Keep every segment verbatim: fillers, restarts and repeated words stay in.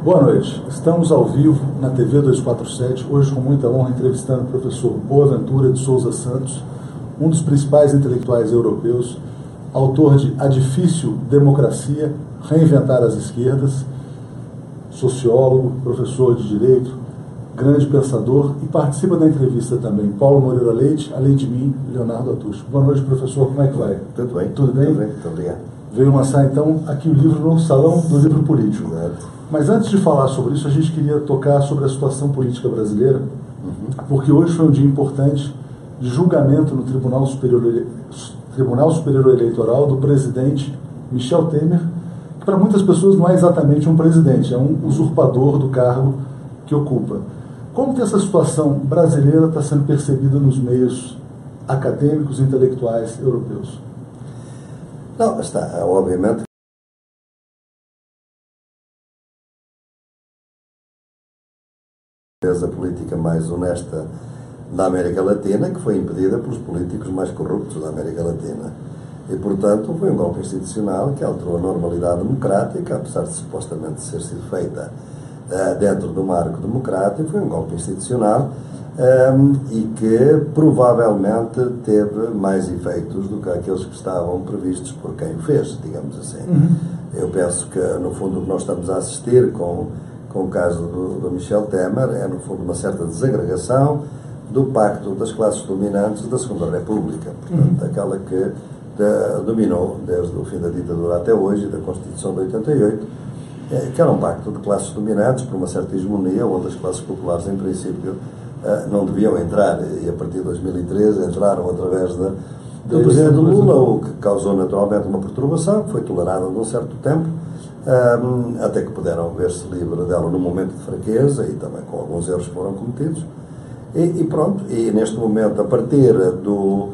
Boa noite. Estamos ao vivo na T V duzentos e quarenta e sete, hoje com muita honra entrevistando o professor Boaventura de Souza Santos, um dos principais intelectuais europeus, autor de A Difícil Democracia, Reinventar as Esquerdas, sociólogo, professor de Direito, grande pensador, e participa da entrevista também Paulo Moreira Leite, além de mim, Leonardo Atucho. Boa noite, professor, como é que vai? Tudo bem. Tudo bem? Tudo bem, muito obrigado. Veio lançar então aqui o livro no Salão do Livro Político. Exato. Mas antes de falar sobre isso, a gente queria tocar sobre a situação política brasileira, uhum. porque hoje foi um dia importante de julgamento no Tribunal Superior, Tribunal Superior Eleitoral do presidente Michel Temer, que para muitas pessoas não é exatamente um presidente, é um usurpador do cargo que ocupa. Como que essa situação brasileira está sendo percebida nos meios acadêmicos e intelectuais europeus? Não, está, obviamente, a política mais honesta da América Latina, que foi impedida pelos políticos mais corruptos da América Latina. E, portanto, foi um golpe institucional que alterou a normalidade democrática, apesar de supostamente ser sido feita uh, dentro do marco democrático, foi um golpe institucional um, e que provavelmente teve mais efeitos do que aqueles que estavam previstos por quem o fez, digamos assim. Uhum. Eu penso que, no fundo, o que nós estamos a assistir com com o caso do, do Michel Temer, é no fundo uma certa desagregação do pacto das classes dominantes da Segunda República, portanto, uhum. aquela que de, dominou desde o fim da ditadura até hoje, da Constituição de oitenta e oito, é, que era um pacto de classes dominantes por uma certa hegemonia, onde as classes populares, em princípio, uh, não deviam entrar, e a partir de dois mil e treze entraram através da, do presidente Lula, o que causou naturalmente uma perturbação, que foi tolerada de um certo tempo, Um, até que puderam ver-se livre dela num momento de fraqueza e também com alguns erros que foram cometidos e, e pronto, e neste momento a partir do,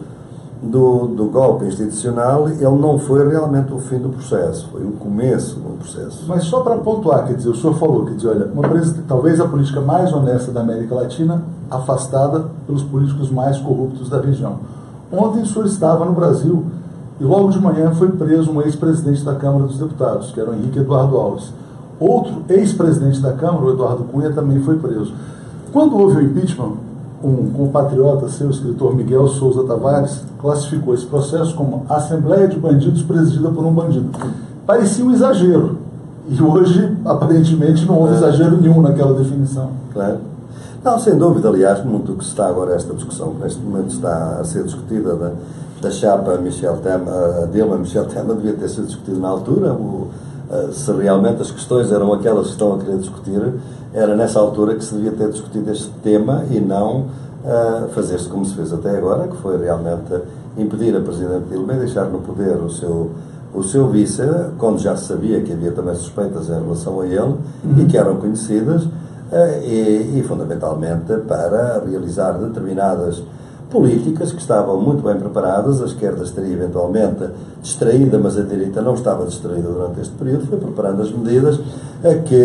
do, do golpe institucional ele não foi realmente o fim do processo, foi o começo do processo. Mas só para pontuar, quer dizer, o senhor falou, quer dizer, olha, uma, talvez a política mais honesta da América Latina afastada pelos políticos mais corruptos da região. Ontem o senhor estava no Brasil e logo de manhã foi preso um ex-presidente da Câmara dos Deputados, que era o Henrique Eduardo Alves. Outro ex-presidente da Câmara, o Eduardo Cunha, também foi preso. Quando houve o impeachment, um compatriota seu, o escritor Miguel Souza Tavares, classificou esse processo como Assembleia de Bandidos presidida por um bandido. Parecia um exagero. E hoje, aparentemente, não houve exagero nenhum naquela definição. Claro. Não, sem dúvida, aliás, muito do que está agora esta discussão, que neste momento está a ser discutida da, da chapa Michel Temer, a Dilma Michel Temer, devia ter sido discutido na altura. O, se realmente as questões eram aquelas que estão a querer discutir, era nessa altura que se devia ter discutido este tema e não uh, fazer-se como se fez até agora, que foi realmente impedir a Presidente Dilma e deixar no poder o seu, o seu vice, quando já se sabia que havia também suspeitas em relação a ele, uhum. e que eram conhecidas, uh, e, e fundamentalmente para realizar determinadas políticas que estavam muito bem preparadas. A esquerda estaria eventualmente distraída, mas a direita não estava distraída durante este período, foi preparando as medidas que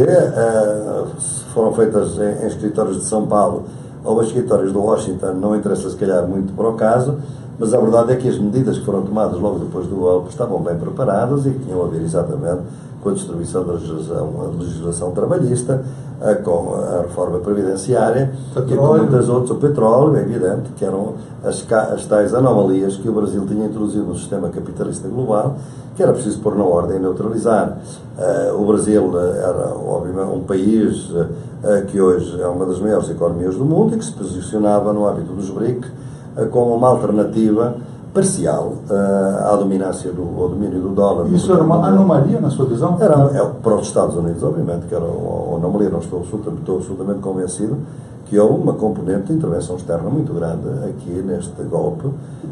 uh, foram feitas em, em escritórios de São Paulo ou em escritórios de Washington, não interessa se calhar muito para o caso, mas a verdade é que as medidas que foram tomadas logo depois do golpe estavam bem preparadas e que tinham a ver exatamente com a distribuição da legislação, a legislação trabalhista, com a reforma previdenciária, petróleo. E com muitas outras, o petróleo, é evidente, que eram as, as tais anomalias que o Brasil tinha introduzido no sistema capitalista global, que era preciso pôr na ordem e neutralizar. Uh, o Brasil era, obviamente, um país uh, que hoje é uma das maiores economias do mundo e que se posicionava no âmbito dos B R I C uh, como uma alternativa parcial uh, à dominância do, ao domínio do dólar. Isso era uma anomalia na sua visão? Era, é, para os Estados Unidos, obviamente, que era uma anomalia. Não estou absolutamente, estou absolutamente convencido que houve uma componente de intervenção externa muito grande aqui neste golpe,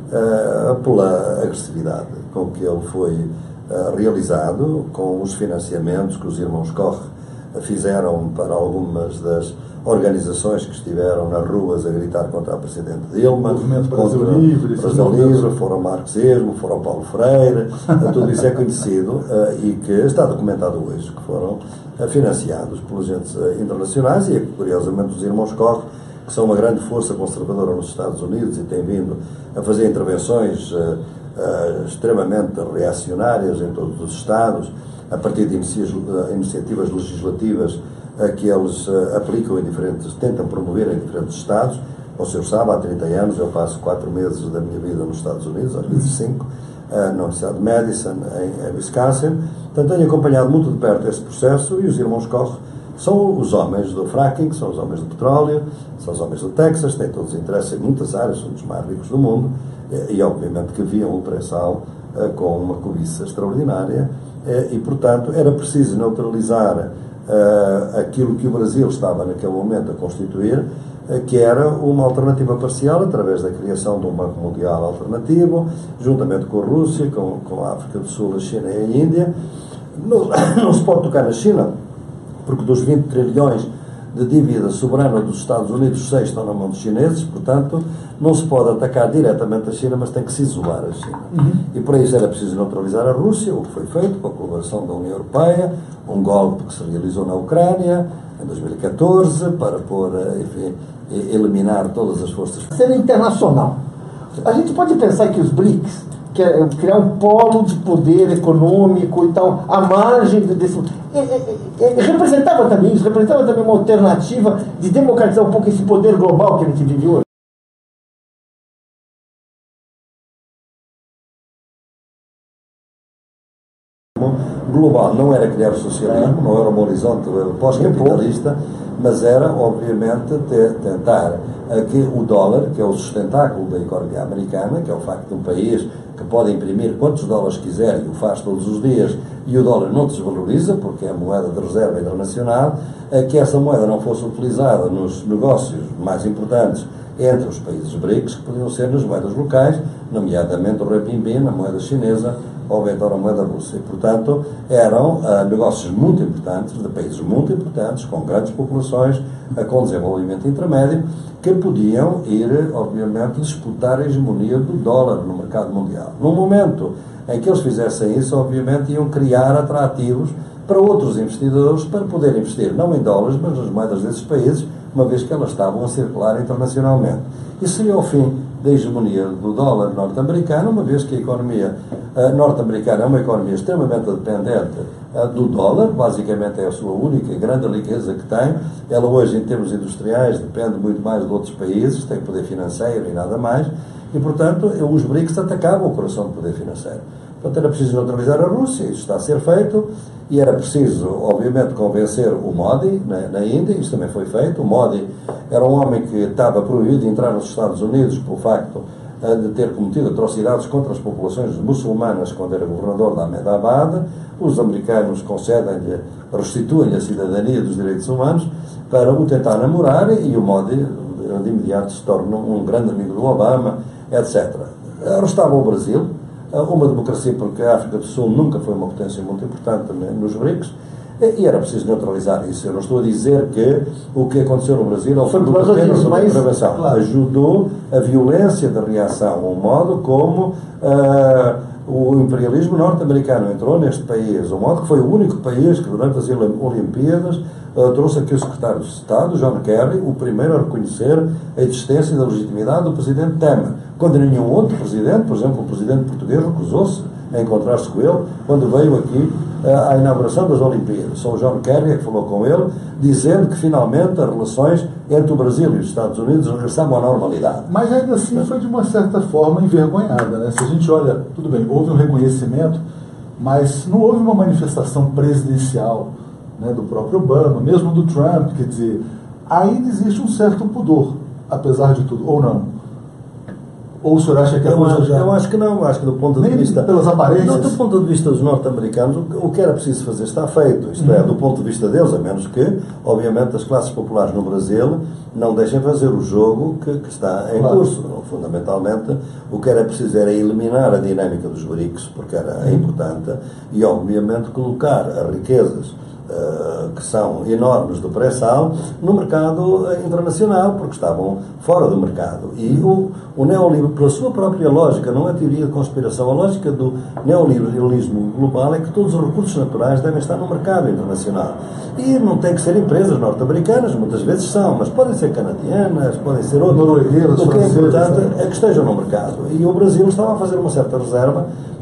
uh, pela agressividade com que ele foi uh, realizado, com os financiamentos que os irmãos Koch fizeram para algumas das organizações que estiveram nas ruas a gritar contra a Presidente Dilma, o Movimento Brasil contra Livre, Brasil Livre, foram o marxismo, foram o Paulo Freire, tudo isso é conhecido uh, e que está documentado hoje, que foram uh, financiados por agentes uh, internacionais e, curiosamente, os irmãos Koch, que são uma grande força conservadora nos Estados Unidos e têm vindo a fazer intervenções uh, uh, extremamente reacionárias em todos os Estados, a partir de iniciativas legislativas que eles aplicam em diferentes, tentam promover em diferentes Estados. O senhor sabe, há trinta anos eu passo quatro meses da minha vida nos Estados Unidos, às vezes cinco, na Universidade de Madison, em Wisconsin. Portanto, tenho acompanhado muito de perto esse processo, e os irmãos Koch são os homens do fracking, são os homens do petróleo, são os homens do Texas, têm todos os interesses em muitas áreas, são dos mais ricos do mundo, e, e obviamente que viam o pré-sal uh, com uma cobiça extraordinária, e, e portanto era preciso neutralizar uh, aquilo que o Brasil estava naquele momento a constituir, uh, que era uma alternativa parcial através da criação de um Banco Mundial alternativo, juntamente com a Rússia, com, com a África do Sul, a China e a Índia. Não, não se pode tocar na China, porque dos vinte trilhões de dívida soberana dos Estados Unidos, seis estão na mão dos chineses, portanto, não se pode atacar diretamente a China, mas tem que se isolar a China. Uhum. E para isso era preciso neutralizar a Rússia, o que foi feito com a colaboração da União Europeia, um golpe que se realizou na Ucrânia, em dois mil e catorze, para pôr, enfim, eliminar todas as forças. Cena internacional. A gente pode pensar que os BRICS, que é criar um polo de poder econômico e tal, à margem desse... É, é, é, representava também isso, representava também uma alternativa de democratizar um pouco esse poder global que a gente vive hoje. Global não era criar o socialismo, não era um horizonte pós-capitalista, mas era, obviamente, ter, tentar que o dólar, que é o sustentáculo da economia americana, que é o facto de um país que pode imprimir quantos dólares quiser e o faz todos os dias, e o dólar não desvaloriza, porque é a moeda de reserva internacional, que essa moeda não fosse utilizada nos negócios mais importantes entre os países BRICS, que podiam ser nas moedas locais, nomeadamente o renminbi, na moeda chinesa, ou então a moeda russa. E, portanto, eram uh, negócios muito importantes, de países muito importantes, com grandes populações, uh, com desenvolvimento intermédio, que podiam ir, obviamente, disputar a hegemonia do dólar no mercado mundial. No momento em que eles fizessem isso, obviamente, iam criar atrativos para outros investidores para poder investir, não em dólares, mas nas moedas desses países, uma vez que elas estavam a circular internacionalmente. Isso seria o fim da hegemonia do dólar norte-americano, uma vez que a economia uh, norte-americana é uma economia extremamente dependente uh, do dólar, basicamente é a sua única e grande riqueza que tem. Ela hoje, em termos industriais, depende muito mais de outros países, tem poder financeiro e nada mais, e, portanto, os BRICS atacavam o coração do poder financeiro. Portanto, era preciso neutralizar a Rússia, isso está a ser feito, e era preciso, obviamente, convencer o Modi na, na Índia, isso também foi feito. O Modi era um homem que estava proibido de entrar nos Estados Unidos pelo facto uh, de ter cometido atrocidades contra as populações muçulmanas quando era governador da Ahmedabad. Os americanos concedem-lhe, restituem-lhe a cidadania dos direitos humanos para o tentar namorar, e o Modi de imediato se torna um grande amigo do Obama, etcétera. Arrestava o Brasil, uma democracia, porque a África do Sul nunca foi uma potência muito importante nos BRICS, e era preciso neutralizar isso. Eu não estou a dizer que o que aconteceu no Brasil é o fruto apenas uma intervenção. Claro. Ajudou a violência da reação, o modo como uh, o imperialismo norte-americano entrou neste país, o modo que foi o único país que durante as Olimpíadas uh, trouxe aqui o secretário de Estado, John Kerry, o primeiro a reconhecer a existência da legitimidade do presidente Temer, quando nenhum outro presidente, por exemplo, o presidente português, recusou-se a encontrar-se com ele quando veio aqui uh, à inauguração das Olimpíadas. Só o John Kerry é que falou com ele, dizendo que finalmente as relações entre o Brasil e os Estados Unidos regressavam à normalidade. Mas ainda assim foi de uma certa forma envergonhada, né? Se a gente olha, tudo bem, houve um reconhecimento, mas não houve uma manifestação presidencial, né, do próprio Obama, mesmo do Trump, quer dizer, ainda existe um certo pudor, apesar de tudo, ou não? Ou o senhor acha que a eu coisa acho, já... Eu acho que não, acho que do ponto de Nem vista... pelas aparências? Não, do ponto de vista dos norte-americanos, o que era preciso fazer está feito. Isto uhum. é, do ponto de vista deles, a menos que, obviamente, as classes populares no Brasil não deixem fazer o jogo que, que está em claro. curso. Fundamentalmente, o que era preciso era eliminar a dinâmica dos BRICS, porque era uhum. importante, e, obviamente, colocar as riquezas Uh, que são enormes do pré-sal no mercado uh, internacional, porque estavam fora do mercado. E o, o neoliberalismo, pela sua própria lógica, não é teoria de conspiração, a lógica do neoliberalismo global é que todos os recursos naturais devem estar no mercado internacional. E não tem que ser empresas norte-americanas, muitas vezes são, mas podem ser canadianas, podem ser outras. Noruegueiras, o que é importante é que estejam no mercado. E o Brasil estava a fazer uma certa reserva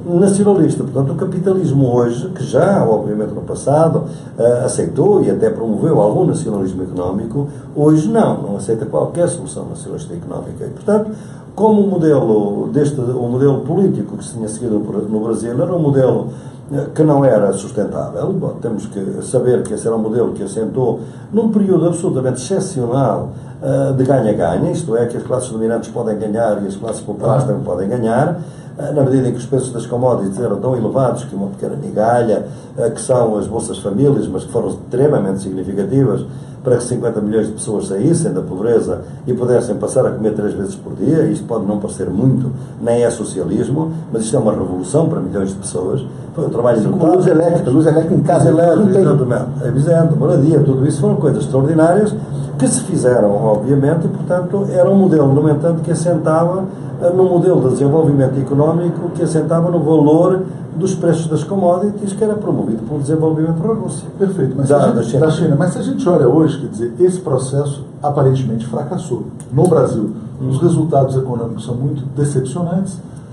nacionalista. Portanto, o capitalismo hoje, que já, obviamente, no passado, uh, aceitou e até promoveu algum nacionalismo económico, hoje não, não aceita qualquer solução nacionalista económica. E, portanto, como o modelo, deste, o modelo político que se tinha seguido no Brasil era um modelo que não era sustentável. Bom, temos que saber que esse era um modelo que assentou num período absolutamente excepcional uh, de ganha-ganha, isto é, que as classes dominantes podem ganhar e as classes populares também podem ganhar, uh, na medida em que os preços das commodities eram tão elevados que uma pequena migalha, uh, que são as Bolsas Famílias, mas que foram extremamente significativas para que cinquenta milhões de pessoas saíssem da pobreza e pudessem passar a comer três vezes por dia. Isto pode não parecer muito, nem é socialismo, mas isto é uma revolução para milhões de pessoas. Foi um trabalho com luz elétrica, luz elétrica em casa, elétrica, exatamente, avisando, moradia, tudo isso foram coisas extraordinárias que se fizeram, obviamente, e, portanto, era um modelo, no entanto, que assentava num modelo de desenvolvimento económico que assentava no valor dos preços das commodities, que era promovido pelo desenvolvimento da Rússia. Perfeito, mas da, da, China. da China. Mas se a gente olha hoje, quer dizer, esse processo aparentemente fracassou. No Brasil, hum. os resultados econômicos são muito decepcionantes.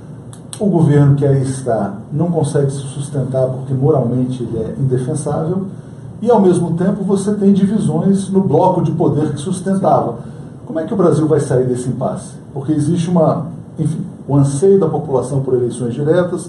O governo que aí está não consegue se sustentar porque moralmente ele é indefensável. E, ao mesmo tempo, você tem divisões no bloco de poder que sustentava. Como é que o Brasil vai sair desse impasse? Porque existe uma, enfim, o anseio da população por eleições diretas,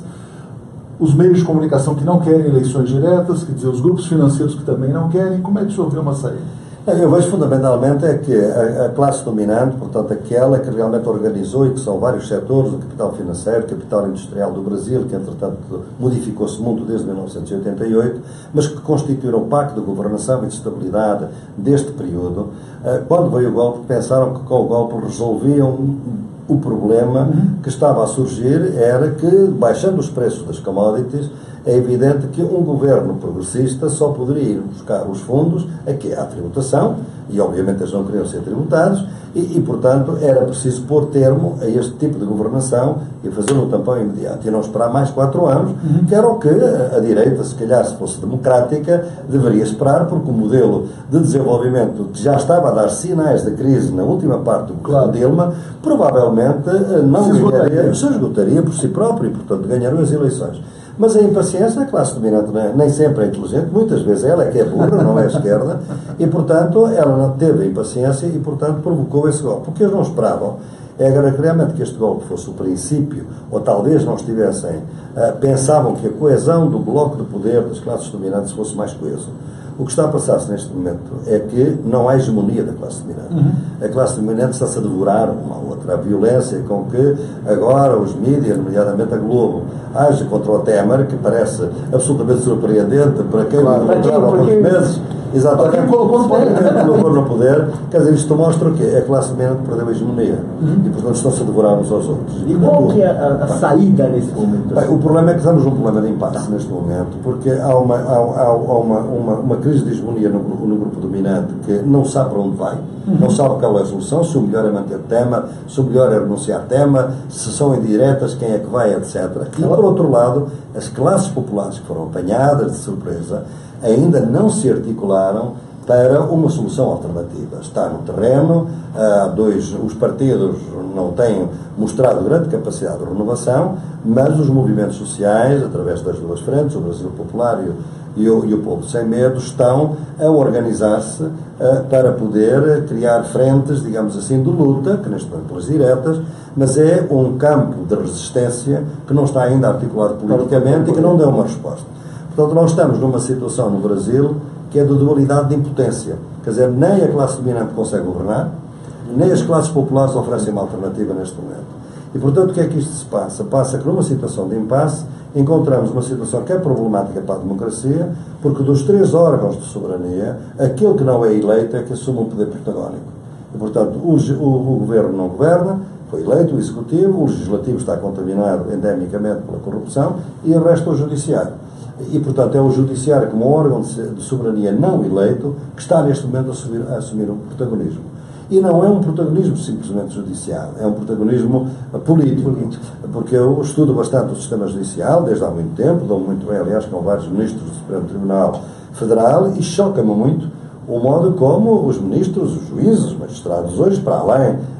os meios de comunicação que não querem eleições diretas, quer dizer, os grupos financeiros que também não querem. Como é que o senhor vê uma saída? Eu vejo fundamentalmente é que a, a classe dominante, portanto aquela que realmente organizou, e que são vários setores, o capital financeiro, o capital industrial do Brasil, que entretanto modificou-se muito desde mil novecentos e oitenta e oito, mas que constituíram o pacto de governação e de estabilidade deste período, quando veio o golpe, pensaram que com o golpe resolviam o problema uhum. que estava a surgir, era que, baixando os preços das commodities, é evidente que um governo progressista só poderia ir buscar os fundos aqui à tributação, e obviamente eles não queriam ser tributados, e, e portanto era preciso pôr termo a este tipo de governação e fazer um tampão imediato, e não esperar mais quatro anos, uhum. que era o que a, a direita, se calhar se fosse democrática, deveria esperar, porque o modelo de desenvolvimento que já estava a dar sinais de crise na última parte do governo de Dilma, provavelmente não se ganharia, se esgotaria por si próprio, e portanto ganharam as eleições. Mas a impaciência, a classe dominante nem sempre é inteligente, muitas vezes ela é que é burra, não é a esquerda, e portanto ela não teve a impaciência e portanto provocou esse golpe. Porque eles não esperavam, é agora que realmente que este golpe fosse o princípio, ou talvez não estivessem, uh, pensavam que a coesão do bloco de poder das classes dominantes fosse mais coeso. O que está a passar-se neste momento é que não há hegemonia da classe dominante. Uhum. A classe dominante está-se a devorar uma à outra. A violência com que agora os mídias, nomeadamente a Globo, age contra o Temer, que parece absolutamente surpreendente para quem claro, não há alguns meses. Exatamente. Para quem colocou no poder. colocou no poder. Quer dizer, isto mostra que a classe dominante perdeu a hegemonia. Uhum. E, portanto, estão-se a devorar uns aos outros. E qual que é a, a saída nesse momento? Bem, o problema é que estamos num problema de impasse neste momento, porque há uma, há, há uma, uma, uma crise de hegemonia no, no grupo dominante que não sabe para onde vai, uhum. não sabe qual é a solução, se o melhor é manter Temer, se o melhor é renunciar Temer, se são indiretas, quem é que vai, etcétera. E, por outro lado, as classes populares que foram apanhadas de surpresa ainda não se articularam para uma solução alternativa. Está no terreno, uh, dois, os partidos não têm mostrado grande capacidade de renovação, mas os movimentos sociais, através das duas frentes, o Brasil Popular e o, e o, e o Povo Sem Medo, estão a organizar-se uh, para poder criar frentes, digamos assim, de luta, que neste momento pelas diretas, mas é um campo de resistência que não está ainda articulado politicamente e que não deu uma resposta. Portanto, nós estamos numa situação no Brasil que é de dualidade de impotência. Quer dizer, nem a classe dominante consegue governar, nem as classes populares oferecem uma alternativa neste momento. E, portanto, o que é que isto se passa? Passa que numa situação de impasse encontramos uma situação que é problemática para a democracia, porque dos três órgãos de soberania, aquele que não é eleito é que assume um poder protagónico. E, portanto, o, o, o governo não governa, foi eleito o executivo, o legislativo está contaminado endemicamente pela corrupção e o resto é o judiciário. E, portanto, é o judiciário como órgão de soberania não eleito que está neste momento a assumir, a assumir um protagonismo. E não é um protagonismo simplesmente judicial, é um protagonismo político, porque eu estudo bastante o sistema judicial desde há muito tempo, dou muito bem, aliás, com vários ministros do Supremo Tribunal Federal, e choca-me muito o modo como os ministros, os juízes, os magistrados hoje, para além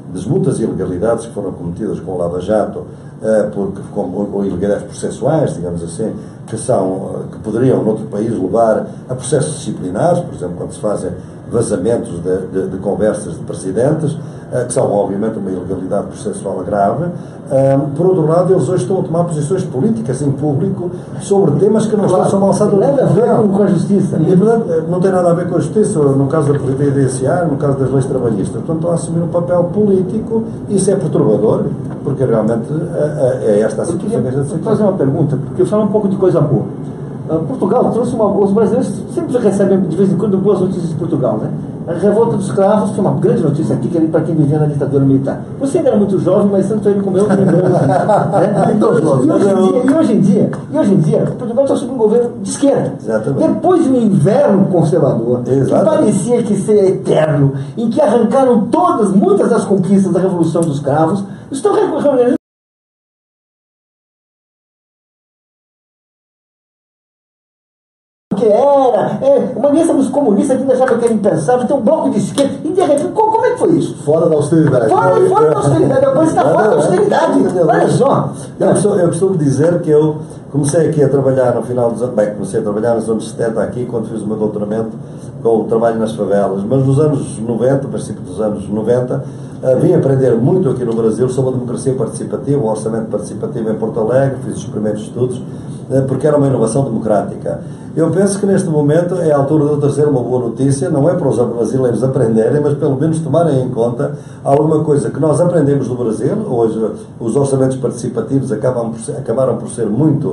das muitas ilegalidades que foram cometidas com o Lava Jato, uh, porque, com, ou ilegalidades processuais, digamos assim, que, são, que poderiam, noutro país, levar a processos disciplinares, por exemplo, quando se fazem vazamentos de, de, de conversas de presidentes, uh, que são, obviamente, uma ilegalidade processual grave. Uh, por outro lado, eles hoje estão a tomar posições políticas em público sobre temas que não claro, estão alçados nada a ver com a justiça. E, portanto, não tem nada a ver com a justiça, no caso da previdenciária, no caso das leis trabalhistas. Portanto, estão a assumir um papel político, e isso é perturbador, porque realmente é esta a situação que a gente se fazer uma pergunta, porque eu falo um pouco de coisa boa. Uh, Portugal trouxe uma. Os brasileiros sempre recebem de vez em quando boas notícias de Portugal, né? A revolta dos escravos foi uma grande notícia aqui, que era para quem vivia na ditadura militar. Você ainda era muito jovem, mas tanto ele como eu lembramos. Né? E, hoje dia, e hoje em dia, e hoje em dia, Portugal está sob um governo de esquerda. Exatamente. Depois de um inverno conservador, Exatamente. que parecia que seria eterno, em que arrancaram todas, muitas das conquistas da Revolução dos Cravos, estão recorrendo. Que era, é, uma lista dos comunistas que ainda achava que era impensável, tem um bloco de esquerda, e de repente, como, como é que foi isso? Fora da austeridade. Fora, fora da austeridade, depois está fora da austeridade. Olha só. Eu costumo, eu costumo dizer que eu comecei aqui a trabalhar no final dos anos, bem, comecei a trabalhar nos anos setenta aqui, quando fiz o meu doutoramento com o trabalho nas favelas, mas nos anos noventa, princípio dos anos noventa, uh, vim aprender muito aqui no Brasil sobre a democracia participativa, o orçamento participativo em Porto Alegre, fiz os primeiros estudos, uh, porque era uma inovação democrática. Eu penso que neste momento é a altura de eu trazer uma boa notícia, não é para os brasileiros aprenderem, mas pelo menos tomarem em conta alguma coisa que nós aprendemos do Brasil. Hoje os orçamentos participativos acabam por ser, acabaram por ser muito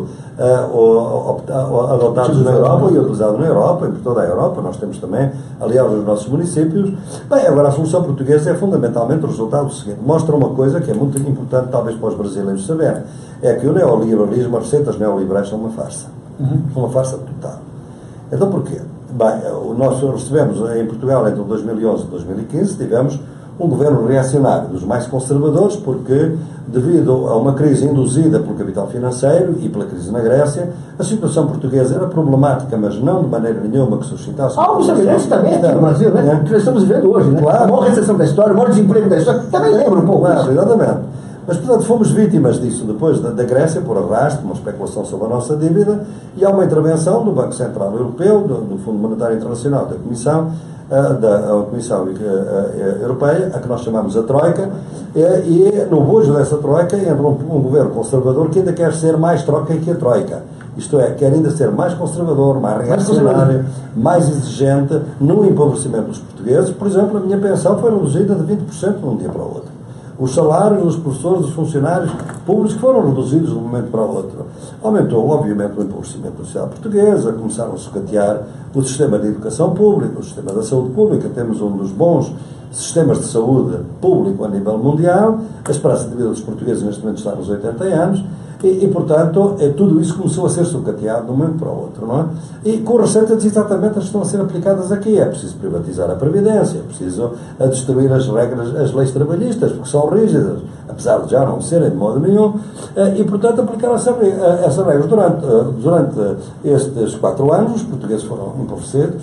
uh, adotados na Europa e utilizados na Europa, e por toda a Europa. Nós temos também, aliás, os nossos municípios. Bem, agora a solução portuguesa é fundamentalmente o resultado seguinte. Mostra uma coisa que é muito importante talvez para os brasileiros saberem, é que o neoliberalismo, as receitas neoliberais são uma farsa. Uhum. Uma farsa total. Então porquê? Bem, nós recebemos em Portugal entre dois mil e onze e dois mil e quinze, tivemos um governo reacionário, dos mais conservadores, porque devido a uma crise induzida pelo capital financeiro e pela crise na Grécia, a situação portuguesa era problemática, mas não de maneira nenhuma que suscitasse... Algo semelhante também aqui no Brasil, né? É. Que nós estamos vivendo hoje, né? Claro. A maior recessão da história, o maior desemprego da história, também lembra um pouco. Claro, exatamente. Mas, portanto, fomos vítimas disso depois da, da Grécia, por arrasto, uma especulação sobre a nossa dívida, e há uma intervenção do Banco Central Europeu, do, do Fundo Monetário Internacional, da Comissão, uh, da a Comissão uh, uh, Europeia, a que nós chamamos a Troika, uh, e no bojo dessa Troika entra um, um governo conservador que ainda quer ser mais Troika que a Troika. Isto é, quer ainda ser mais conservador, mais reacionário, mais exigente no empobrecimento dos portugueses. Por exemplo, a minha pensão foi reduzida de vinte por cento de um dia para o outro. Os salários dos professores, dos funcionários públicos foram reduzidos de um momento para o outro. Aumentou, obviamente, o empobrecimento da sociedade portuguesa, começaram a sucatear o sistema de educação pública, o sistema da saúde pública. Temos um dos bons sistemas de saúde público a nível mundial. A esperança de vida dos portugueses neste momento está nos oitenta anos. E, e, portanto, é, tudo isso começou a ser sucateado de um momento para o outro, não é? E com receitas exatamente as que estão a ser aplicadas aqui. É preciso privatizar a Previdência, é preciso a destruir as regras, as leis trabalhistas, porque são rígidas, apesar de já não serem de modo nenhum, e, portanto, aplicar essas regras. Durante, durante estes quatro anos, os portugueses foram empobrecidos.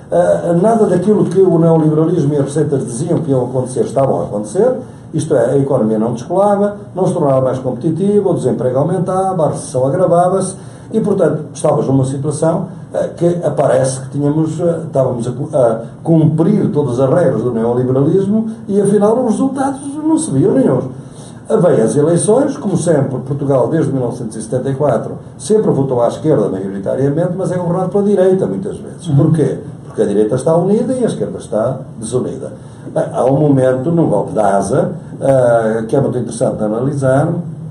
Nada daquilo que o neoliberalismo e as receitas diziam que iam acontecer, estavam a acontecer. Isto é, a economia não descolava, não se tornava mais competitiva, o desemprego aumentava, a recessão agravava-se e, portanto, estávamos numa situação uh, que aparece que tínhamos, uh, estávamos a, a cumprir todas as regras do neoliberalismo e, afinal, os resultados não se viam nenhum. Veio as eleições, como sempre, Portugal, desde mil novecentos e setenta e quatro, sempre votou à esquerda, maioritariamente, mas é governado pela direita, muitas vezes. Uhum. Porquê? Porque a direita está unida e a esquerda está desunida. Há um momento, num golpe da ASA, uh, que é muito interessante de analisar,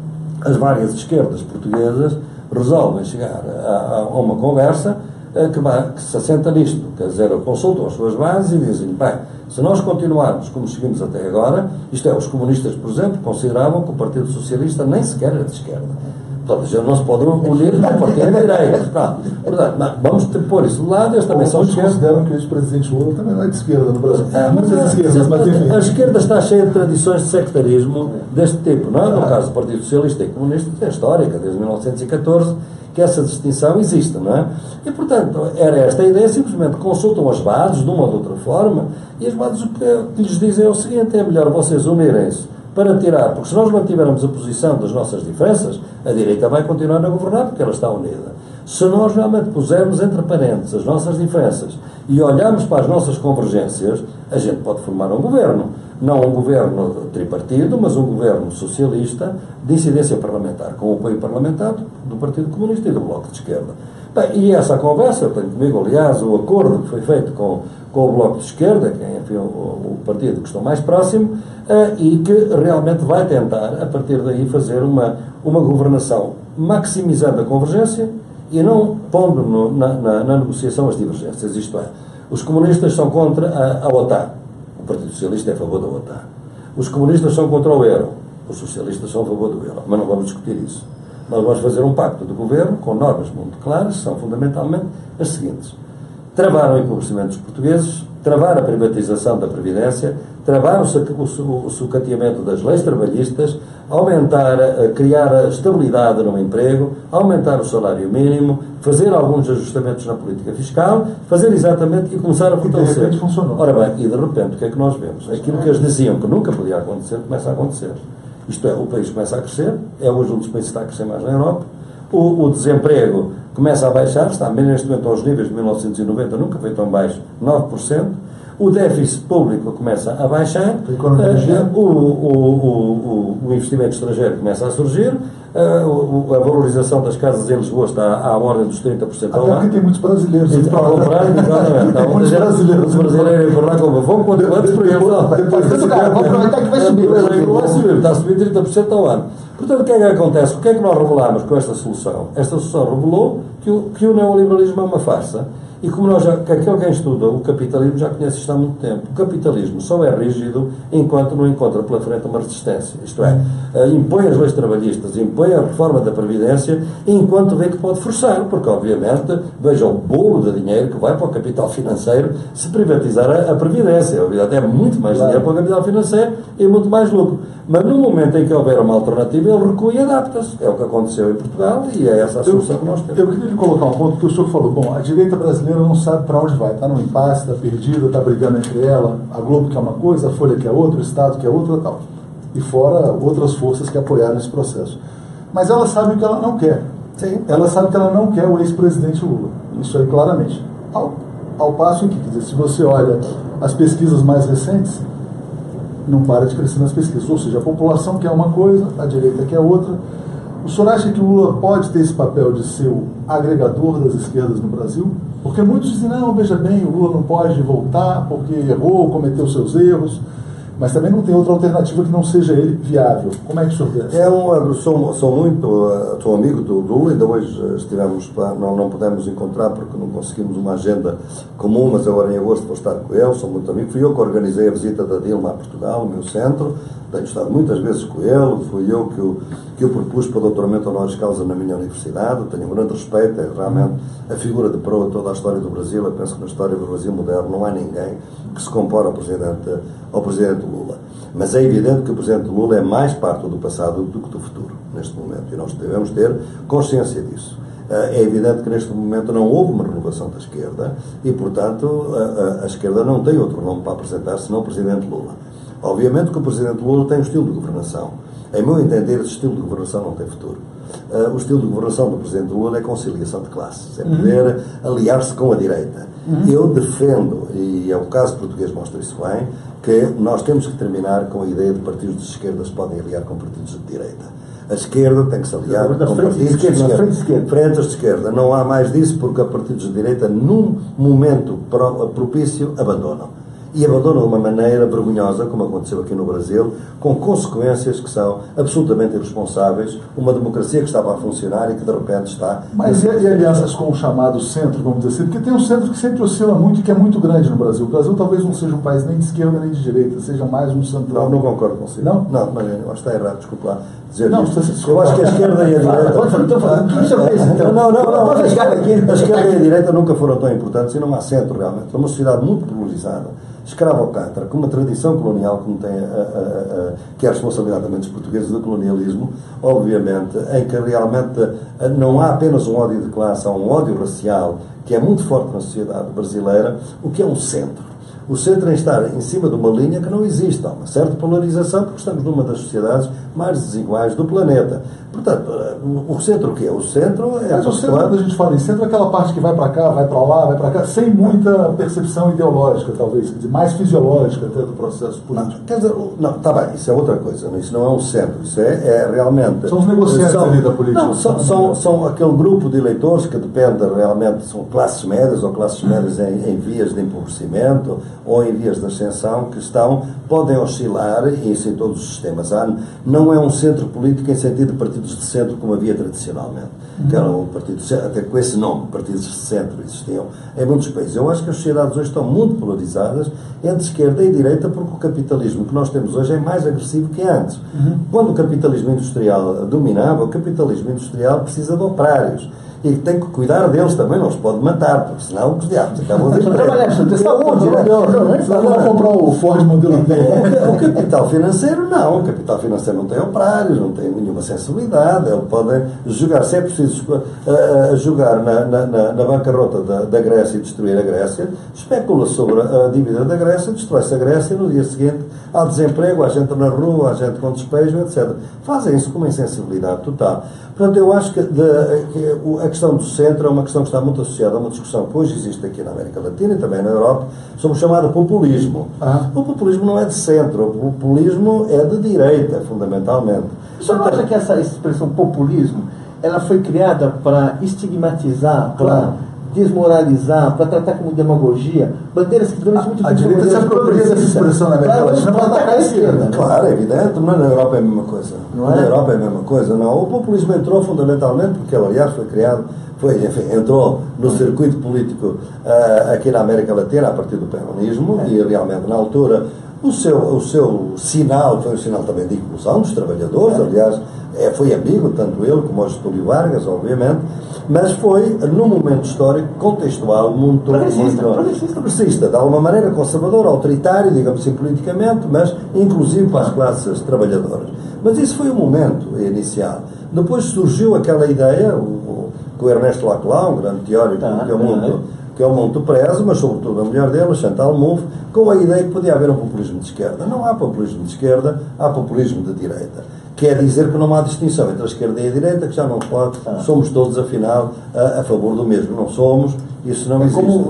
as várias esquerdas portuguesas resolvem chegar a, a uma conversa uh, que, vai, que se assenta nisto, quer dizer, consultam as suas bases e dizem, bem, se nós continuarmos como seguimos até agora, isto é, os comunistas, por exemplo, consideravam que o Partido Socialista nem sequer era de esquerda. Toda a gente não se pode unir no partido de direita. Portanto, vamos pôr isso de lado. Eles também são muitos consideram que o ex-presidente Lula também não é de esquerda no Brasil. É, mas é de esquerda, mas enfim. A esquerda está cheia de tradições de sectarismo deste tipo, não é? No caso do Partido Socialista e Comunista, é histórica, desde mil novecentos e catorze, que essa distinção existe, não é? E, portanto, era esta a ideia, simplesmente consultam as bases, de uma ou de outra forma, e as bases o que, que lhes dizem é o seguinte: é melhor vocês unirem-se para tirar, porque se nós mantivermos a posição das nossas diferenças, a direita vai continuar a governar porque ela está unida. Se nós realmente pusermos entre parênteses as nossas diferenças e olharmos para as nossas convergências, a gente pode formar um governo. Não um governo tripartido, mas um governo socialista de incidência parlamentar, com o apoio parlamentar do Partido Comunista e do Bloco de Esquerda. Bem, e essa conversa, eu tenho comigo, aliás, o acordo que foi feito com, com o Bloco de Esquerda, que é enfim, o, o partido que estou mais próximo, uh, e que realmente vai tentar, a partir daí, fazer uma, uma governação maximizando a convergência e não pondo no, na, na, na negociação as divergências. Isto é, os comunistas são contra a, a OTAN. O Partido Socialista é a favor da OTAN. Os comunistas são contra o euro. Os socialistas são a favor do euro. Mas não vamos discutir isso. Nós vamos fazer um pacto de governo com normas muito claras, que são fundamentalmente as seguintes: travar o empobrecimento dos portugueses, travar a privatização da Previdência, travar o sucateamento das leis trabalhistas, aumentar, criar a estabilidade no emprego, aumentar o salário mínimo, fazer alguns ajustamentos na política fiscal, fazer exatamente e começar a fortalecer. E de repente funcionou. Ora bem, e de repente o que é que nós vemos? Aquilo que eles diziam que nunca podia acontecer, começa a acontecer. Isto é, o país começa a crescer, é hoje um dos países que está a crescer mais na Europa, o, o desemprego começa a baixar, está neste momento aos níveis de mil novecentos e noventa, nunca foi tão baixo, nove por cento, o déficit público começa a baixar, uh, o, o, o, o investimento estrangeiro começa a surgir, uh, a valorização das casas em Lisboa está à ordem dos trinta por cento ao ano. Até porque tem muitos brasileiros. Então, ao comprar, exatamente. Tem muitos brasileiros. Os brasileiros vão lá comprar. Vão continuar a destruir. Vamos aproveitar que vai subir. Vai subir, está a subir trinta por cento ao ano. Portanto, o que é que acontece? O que é que nós revelamos com esta solução? Esta solução revelou que o, que o neoliberalismo é uma farsa. E como nós já, que aquele quem estuda o capitalismo já conhece isto há muito tempo, o capitalismo só é rígido enquanto não encontra pela frente uma resistência. Isto é, uh, impõe as leis trabalhistas, impõe a reforma da Previdência, enquanto vê que pode forçar, porque obviamente, veja o bolo de dinheiro que vai para o capital financeiro se privatizar a, a Previdência. Até muito mais dinheiro para o capital financeiro e muito mais lucro. Mas no momento em que houver uma alternativa, ele recua e adapta-se. É o que aconteceu em Portugal e é essa a solução eu, que nós temos. Eu queria lhe colocar um ponto que o senhor falou. Bom, a direita brasileira não sabe para onde vai. Está no impasse, está perdida, está brigando entre ela. A Globo quer uma coisa, a Folha quer outra, o Estado quer outra, tal. E fora outras forças que apoiaram esse processo. Mas ela sabe o que ela não quer. Sim. Ela sabe que ela não quer o ex-presidente Lula. Isso aí claramente. Ao, ao passo em que, quer dizer, se você olha as pesquisas mais recentes, não para de crescer nas pesquisas. Ou seja, a população quer uma coisa, a direita quer outra. O senhor acha que o Lula pode ter esse papel de ser o agregador das esquerdas no Brasil? Porque muitos dizem, não, veja bem, o Lula não pode voltar porque errou, cometeu seus erros, mas também não tem outra alternativa que não seja ele viável. Como é que o senhor vê? É um, sou, sou muito uh, sou amigo do Lula, ainda hoje estivemos, não, não pudemos encontrar porque não conseguimos uma agenda comum, mas agora em agosto vou estar com ele, sou muito amigo. Fui eu que organizei a visita da Dilma a Portugal, o meu centro, tenho estado muitas vezes com ele, fui eu que o, que o propus para o doutoramento honoris causa na minha universidade, tenho um grande respeito, é realmente a figura de proa toda a história do Brasil. Eu penso que na história do Brasil moderno não há ninguém que se compare ao Presidente, ao Presidente Lula. Mas é evidente que o Presidente Lula é mais parte do passado do que do futuro, neste momento, e nós devemos ter consciência disso. É evidente que neste momento não houve uma renovação da esquerda e, portanto, a, a, a esquerda não tem outro nome para apresentar senão o Presidente Lula. Obviamente que o Presidente Lula tem um estilo de governação. Em meu entender, esse estilo de governação não tem futuro. Uh, o estilo de governação do Presidente Lula é conciliação de classes, é poder uhum. aliar-se com a direita. Uhum. Eu defendo, e é o caso português mostra isso bem, que nós temos que terminar com a ideia de partidos de esquerda se podem aliar com partidos de direita. A esquerda tem que se aliar com partidos de esquerda. esquerda. Frente de esquerda. Frentes de esquerda. Não há mais disso porque a partidos de direita, num momento propício, abandonam. e abandonam de uma maneira vergonhosa, como aconteceu aqui no Brasil, com consequências que são absolutamente irresponsáveis. Uma democracia que estava a funcionar e que de repente está... Mas e, e alianças com o chamado centro, vamos dizer assim? Porque tem um centro que sempre oscila muito e que é muito grande no Brasil. O Brasil talvez não seja um país nem de esquerda nem de direita, seja mais um central. Não, não concordo com você. Não? Não, Mariana, eu acho que está errado, desculpa lá dizer não, isto. Eu acho que a esquerda e a direita... Não, não, não, não. A esquerda e a direita nunca foram tão importantes e não há centro realmente. É uma sociedade muito polarizada, escravocrata, com uma tradição colonial como tem a, a, a, que é a responsabilidade também dos portugueses do colonialismo, obviamente, em que realmente não há apenas um ódio de classe, há um ódio racial que é muito forte na sociedade brasileira. O que é um centro? O centro é estar em cima de uma linha que não existe. Há uma certa polarização porque estamos numa das sociedades mais desiguais do planeta. Portanto, o centro o que é? O centro é... Mas o centro, quando a gente fala em centro, é aquela parte que vai para cá, vai para lá, vai para cá, sem muita percepção ideológica, talvez, mais fisiológica até do processo político. Não, quer dizer, não, está bem, isso é outra coisa. Isso não é um centro, isso é, é realmente... São os negociantes são, ali da política. Não, são, são, são aquele grupo de eleitores que depende realmente, são classes médias ou classes médias em, em vias de empobrecimento ou em vias de ascensão, que estão, podem oscilar, e isso em todos os sistemas. Há, não é um centro político em sentido de partidos de centro como havia tradicionalmente, uhum. que eram partidos, até com esse nome, partidos de centro, existiam em muitos países. Eu acho que as sociedades hoje estão muito polarizadas entre esquerda e direita, porque o capitalismo que nós temos hoje é mais agressivo que antes. Uhum. Quando o capitalismo industrial dominava, o capitalismo industrial precisa de operários. E tem que cuidar deles também, não os pode matar, porque senão os diabos acabam de trabalhar. Não vai comprar o Ford modelo D. O capital financeiro não, o capital financeiro não tem operários, não tem nenhuma sensibilidade, ele pode jogar, se é preciso uh, jogar na, na, na, na bancarrota da, da Grécia e destruir a Grécia, especula sobre a dívida da Grécia, destrói-se a Grécia e no dia seguinte há desemprego, há gente na rua, há gente com despejo, etcétera. Fazem isso com uma insensibilidade total. Portanto, eu acho que, de, que a questão do centro é uma questão que está muito associada a uma discussão que hoje existe aqui na América Latina e também na Europa sobre o chamado populismo. Ah. O populismo não é de centro, o populismo é de direita, fundamentalmente. O senhor não acha que essa expressão populismo ela foi criada para estigmatizar, para claro. desmoralizar, para tratar como demagogia bandeiras que durante muito tempo... A direita se apropria dessa expressão na América Latina para atacar a esquerda. Claro, é evidente, mas na Europa é a mesma coisa. Não é? Na Europa é a mesma coisa, não. O populismo entrou fundamentalmente, porque ele, aliás, foi criado, foi, enfim, entrou no circuito político uh, aqui na América Latina a partir do peronismo, é. e realmente, na altura, o seu, o seu sinal foi um sinal também de inclusão dos trabalhadores, é. aliás, é, foi amigo, tanto ele como o Getúlio Vargas, obviamente, mas foi, num momento histórico, contextual, muito progressista, muito, progressista. progressista, de alguma maneira conservador, autoritário, digamos assim, politicamente, mas inclusive para as classes trabalhadoras. Mas isso foi o momento inicial. Depois surgiu aquela ideia, o, o, que o Ernesto Laclau, um grande teórico, ah, que é muito... que é o muito preso, mas sobretudo a mulher dele, Chantal Mouffe, com a ideia que podia haver um populismo de esquerda. Não há populismo de esquerda, há populismo de direita. Quer dizer que não há distinção entre a esquerda e a direita, que já não pode, ah. somos todos, afinal, a, a favor do mesmo. Não somos, isso não é existe. É como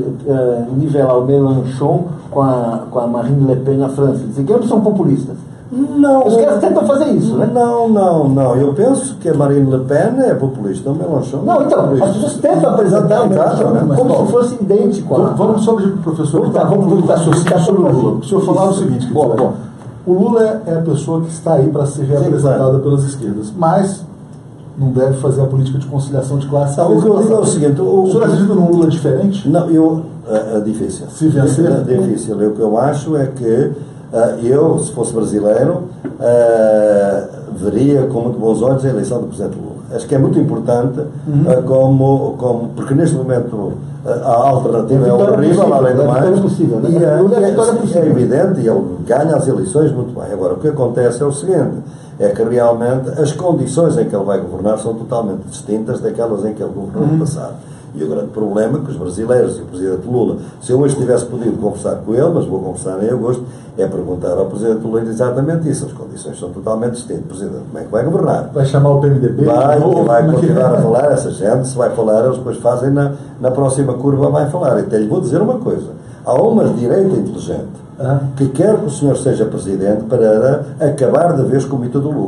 uh, nivelar o Mélenchon com a, com a Marine Le Pen na França. Dizer que eles são populistas. Não, os caras tentam fazer isso, né? Não, não, não. Eu penso que a Marine Le Pen é populista, o Mélenchon não, então, é as pessoas tentam apresentar o Mélenchon né? como bom, se fosse idêntico. Vamos, vamos sobre o professor. Tá, vamos raciocinar sobre o Lula. O senhor falava o seguinte, bom, bom, o Lula é a pessoa que está aí para ser representada pelas esquerdas, mas não deve fazer a política de conciliação de classe. Não, o que eu digo é o seguinte... O, o senhor acredita num Lula diferente? Não, eu... É, é difícil. Se vencer? É difícil. O que eu acho é que Uh, eu, se fosse brasileiro, uh, veria com muito bons olhos a eleição do Presidente Lula. Acho que é muito importante, uhum. uh, como, como, porque neste momento uh, a alternativa é horrível, além do mais. Possível, né? E, uh, é, é evidente, e ele ganha as eleições muito bem. Agora, o que acontece é o seguinte, é que realmente as condições em que ele vai governar são totalmente distintas daquelas em que ele governou no uhum. passado. E o grande problema é que os brasileiros e o Presidente Lula, se eu hoje tivesse podido conversar com ele, mas vou conversar em agosto, é perguntar ao Presidente Lula exatamente isso. As condições são totalmente distintas. Presidente, como é que vai governar? Vai chamar o P M D B? Vai, ou vai continuar a falar, essa gente, se vai falar, eles depois fazem na, na próxima curva, vai falar. Então lhe vou dizer uma coisa. Há uma direita inteligente ah. que quer que o senhor seja Presidente para acabar de vez com o mito do Lula.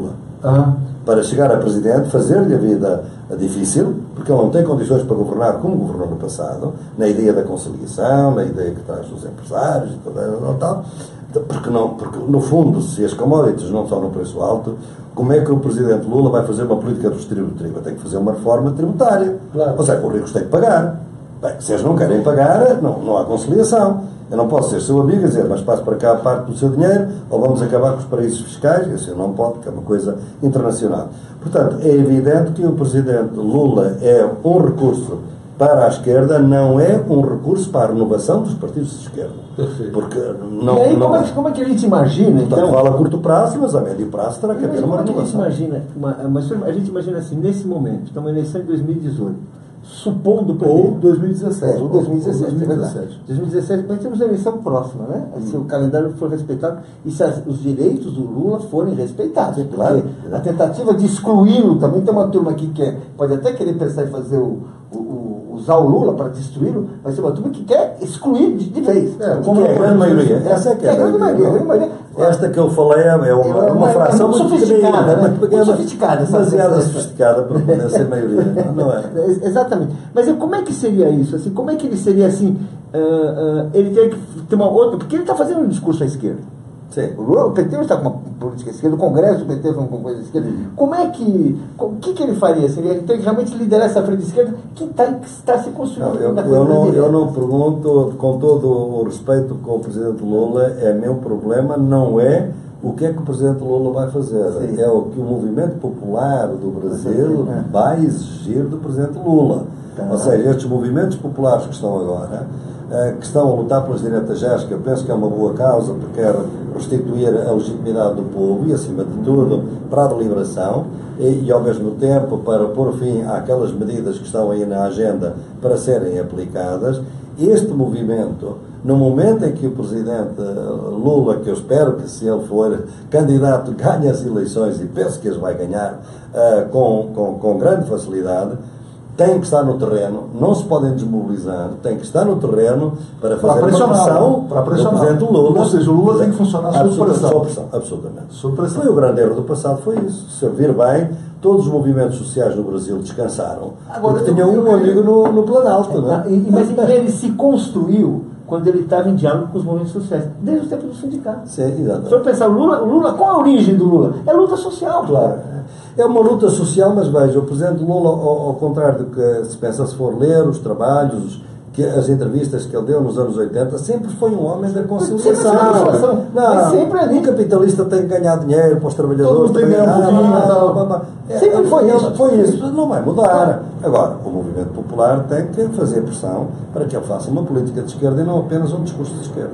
Ah. Para chegar a presidente, fazer-lhe a vida difícil, porque ele não tem condições para governar como governou no passado, na ideia da conciliação, na ideia que traz os empresários e tal, tal, porque, não, porque no fundo, se as commodities não estão no preço alto, como é que o presidente Lula vai fazer uma política distributiva? Tem que fazer uma reforma tributária. Claro. Ou seja, os ricos têm que pagar. Bem, se eles não querem pagar, não, não há conciliação. Eu não posso ser seu amigo e dizer, mas passe para cá a parte do seu dinheiro, ou vamos acabar com os paraísos fiscais. Isso não pode, porque é uma coisa internacional. Portanto, é evidente que o presidente Lula é um recurso para a esquerda, não é um recurso para a renovação dos partidos de esquerda. Perfeito. Porque não, e aí, não como, é, como é que a gente imagina, portanto, então... fala a curto prazo, mas a médio prazo terá que haver uma Como é que a gente renovação. imagina, uma, mas a gente imagina assim, nesse momento, estamos na eleição de dois mil e dezoito, supondo... Ou dois mil e dezessete. É, ou dois mil e dezessete, Ou dois mil e é verdade. dezessete. dois mil e dezessete, mas temos a eleição próxima, né? Se o calendário for respeitado e se as, os direitos do Lula forem respeitados. Porque claro. a tentativa de excluí-lo, também tem uma turma aqui que é, pode até querer pensar em fazer o, o, o usar o Lula para destruí-lo, mas tem uma turma que quer excluir de, de vez. É, como é a grande maioria. Essa é que é a grande maioria. grande maioria. Esta que eu falei é uma, É uma, uma- uma fração é muito muito sofisticada, pequenina, né? muito Muito pequena, sofisticada essa- demasiado essa- sofisticada para poder ser maioria. Não é? Ex- Exatamente. Mas como é que seria isso? Assim, como é que ele seria assim? ah, ah, ele teria que ter uma outra. Porque ele está fazendo um discurso à esquerda. Sim. O Lula- o P T está com uma política à esquerda, o Congresso do P T com coisa à esquerda. Como é que. O que, que ele faria? Assim, ele tem que realmente liderar essa frente esquerda que está, que está se construindo. Não, eu, na eu, não, direita. eu não pergunto, com todo o respeito com o Presidente Lula, é meu problema, não é o que é que o Presidente Lula vai fazer. Sim. É o que o movimento popular do Brasil Sim, é. vai exigir do Presidente Lula. Tá. Ou seja, estes movimentos populares que estão agora, eh, que estão a lutar pelas direitas gerais, que eu penso que é uma boa causa, porque quer restituir a legitimidade do povo e, acima de tudo, para a deliberação e, e, ao mesmo tempo, para pôr fim àquelas medidas que estão aí na agenda para serem aplicadas. Este movimento, no momento em que o Presidente Lula, que eu espero que, se ele for candidato, ganhe as eleições, e penso que as vai ganhar uh, com, com, com grande facilidade, tem que estar no terreno, não se podem desmobilizar, tem que estar no terreno para fazer Para pressionar, uma pressão para pressionar. do Presidente Lula. Ou seja, o Lula tem que funcionar sob Absolutamente, pressão. sob pressão. Absolutamente. Sob pressão. Foi o grande erro do passado, foi isso. Servir bem, todos os movimentos sociais no Brasil descansaram. Agora, porque eu- tinham eu- um amigo no, no Planalto, não Ah, é? e- e- Mas ele se construiu quando ele estava em diálogo com os movimentos sociais, desde o tempo do sindicato. Sim, Se exatamente. eu pensar, o Lula, o Lula, qual a origem do Lula? É luta social. Claro. É uma luta social, mas veja, o Presidente Lula, ao, ao contrário do que se pensa, se for ler os trabalhos, que as entrevistas que ele deu nos anos oitenta, sempre foi um homem da conciliação. Sempre foi da conciliação. Não, Mas sempre ali. o capitalista tem que ganhar dinheiro para os trabalhadores. Todo mundo tem que ganhar um também. pouquinho, Ah, tal. blá, blá. É, Sempre foi isso. Foi isso. Não vai mudar. Agora, o movimento popular tem que fazer pressão para que ele faça uma política de esquerda e não apenas um discurso de esquerda.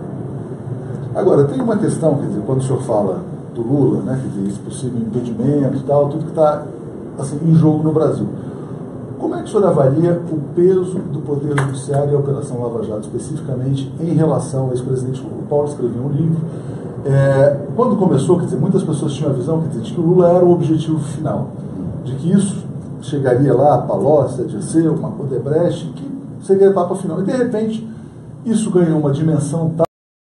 Agora, tem uma questão, quer dizer, quando o senhor fala do Lula, né, quer dizer, esse possível impedimento e tal, tudo que está assim, em jogo no Brasil. Como é que o senhor avalia o peso do Poder Judiciário e a Operação Lava Jato, especificamente em relação ao ex-presidente Lula? O Paulo escreveu um livro. É, quando começou, quer dizer, muitas pessoas tinham a visão, quer dizer, de que o Lula era o objetivo final, de que isso chegaria lá, a Palocci, a Dirceu, uma Odebrecht, que seria a etapa final. E, de repente, isso ganhou uma dimensão tal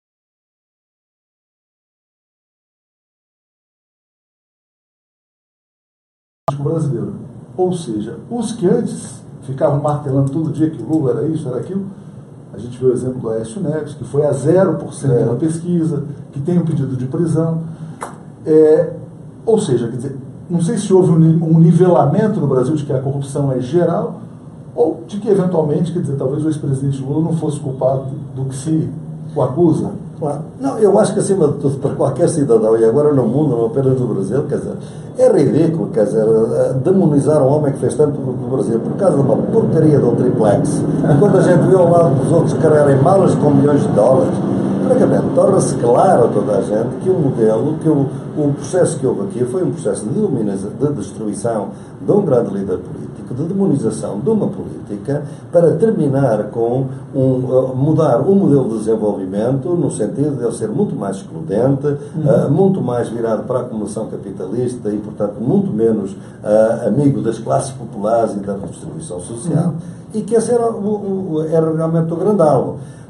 brasileiro. Ou seja, os que antes ficavam martelando todo dia que o Lula era isso, era aquilo, a gente vê o exemplo do Aécio Neves, que foi a zero por cento É. na pesquisa, que tem um pedido de prisão. É, ou seja, quer dizer, não sei se houve um, ni- um nivelamento no Brasil de que a corrupção é geral, ou de que, eventualmente, quer dizer, talvez o ex-presidente Lula não fosse culpado do que se o acusa. Claro. Não, eu acho que, acima de tudo, para qualquer cidadão, e agora no mundo, não apenas no Brasil, quer dizer, é ridículo, quer dizer, demonizar um homem que fez tanto no Brasil por causa de uma porcaria de um triplex. E quando a gente vê ao lado dos outros carregarem malas com milhões de dólares, francamente, torna-se claro a toda a gente que o modelo, que o, o processo que houve aqui foi um processo de, dominização, de destruição de um grande líder político, de demonização de uma política, para terminar com um, uh, mudar o modelo de desenvolvimento no sentido de ele ser muito mais excludente, uhum. uh, muito mais virado para a acumulação capitalista e, portanto, muito menos uh, amigo das classes populares e da redistribuição social, uhum. e que esse era, o, o, era realmente o grande alvo.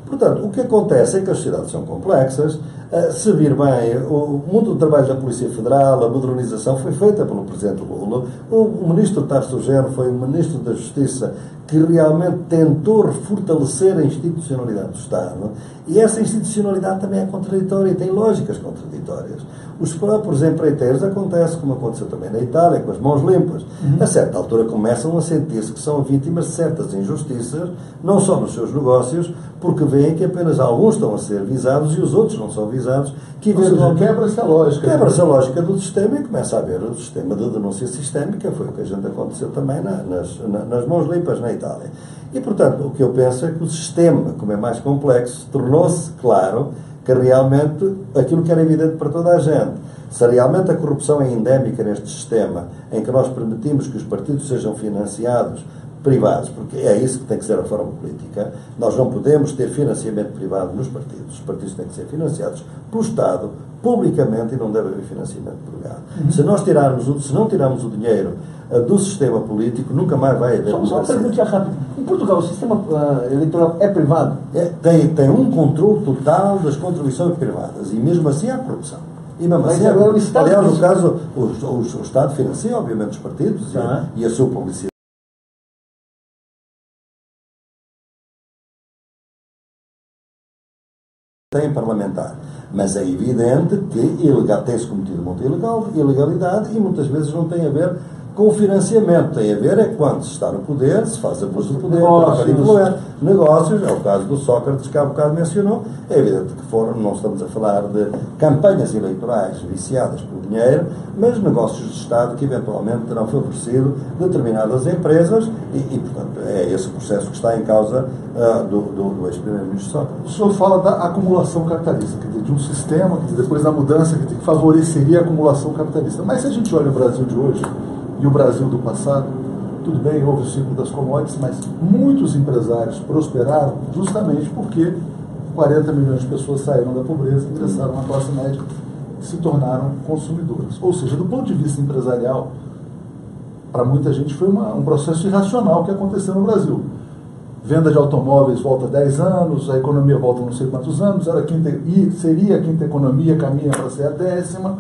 Portanto, o que acontece é que as sociedades são complexas. Se vir bem, o mundo do trabalho da Polícia Federal, a modernização foi feita pelo Presidente Lula. O Ministro Tarso Genro foi o Ministro da Justiça que realmente tentou fortalecer a institucionalidade do Estado. E essa institucionalidade também é contraditória e tem lógicas contraditórias. Os próprios empreiteiros, acontece como aconteceu também na Itália, com as mãos limpas. Uhum. A certa altura começam a sentir-se que são vítimas de certas injustiças, não só nos seus negócios, porque veem que apenas alguns estão a ser visados e os outros não são visados. Que quebra-se a lógica. Quebra-se a lógica do sistema e começa a haver o sistema de denúncia sistémica, foi o que a gente aconteceu também na, nas, na, nas mãos limpas na Itália. E, portanto, o que eu penso é que o sistema, como é mais complexo, tornou-se claro que realmente aquilo que era evidente para toda a gente, se realmente a corrupção é endémica neste sistema, em que nós permitimos que os partidos sejam financiados privados, porque é isso que tem que ser a forma política, nós não podemos ter financiamento privado nos partidos. Os partidos têm que ser financiados pelo Estado, publicamente, e não deve haver financiamento privado. Uhum. Se nós tirarmos, o, se não tirarmos o dinheiro uh, do sistema político, nunca mais vai haver... Só uma pergunta rápida. Em Portugal, o sistema uh, eleitoral é privado? É, tem, tem um controle total das contribuições privadas, e mesmo assim há corrupção. E mesmo assim, agora, o Estado aliás, no diz... caso, o, o, o Estado financia, obviamente, os partidos ah. e, e a sua publicidade. Tem parlamentar, mas é evidente que ilegal, tem-se cometido muita ilegal, ilegalidade e muitas vezes não tem a ver com o financiamento, tem a ver é quando se está no poder, se faz abuso do poder, negócios, influência, negócios, é o caso do Sócrates que há bocado mencionou, é evidente que foram, não estamos a falar de campanhas eleitorais viciadas por dinheiro, mas negócios de Estado que eventualmente terão favorecido determinadas empresas e, e portanto, é esse o processo que está em causa uh, do, do, do ex-primeiro-ministro Sócrates. O senhor fala da acumulação capitalista, quer dizer, de um sistema que depois da mudança que favoreceria a acumulação capitalista. Mas se a gente olha o Brasil de hoje e o Brasil do passado, tudo bem, houve o ciclo das commodities, mas muitos empresários prosperaram justamente porque quarenta milhões de pessoas saíram da pobreza, ingressaram na classe média e se tornaram consumidoras. Ou seja, do ponto de vista empresarial, para muita gente foi uma, um processo irracional que aconteceu no Brasil. Venda de automóveis volta dez anos, a economia volta não sei quantos anos, era a quinta, e seria a quinta economia, caminha para ser a décima.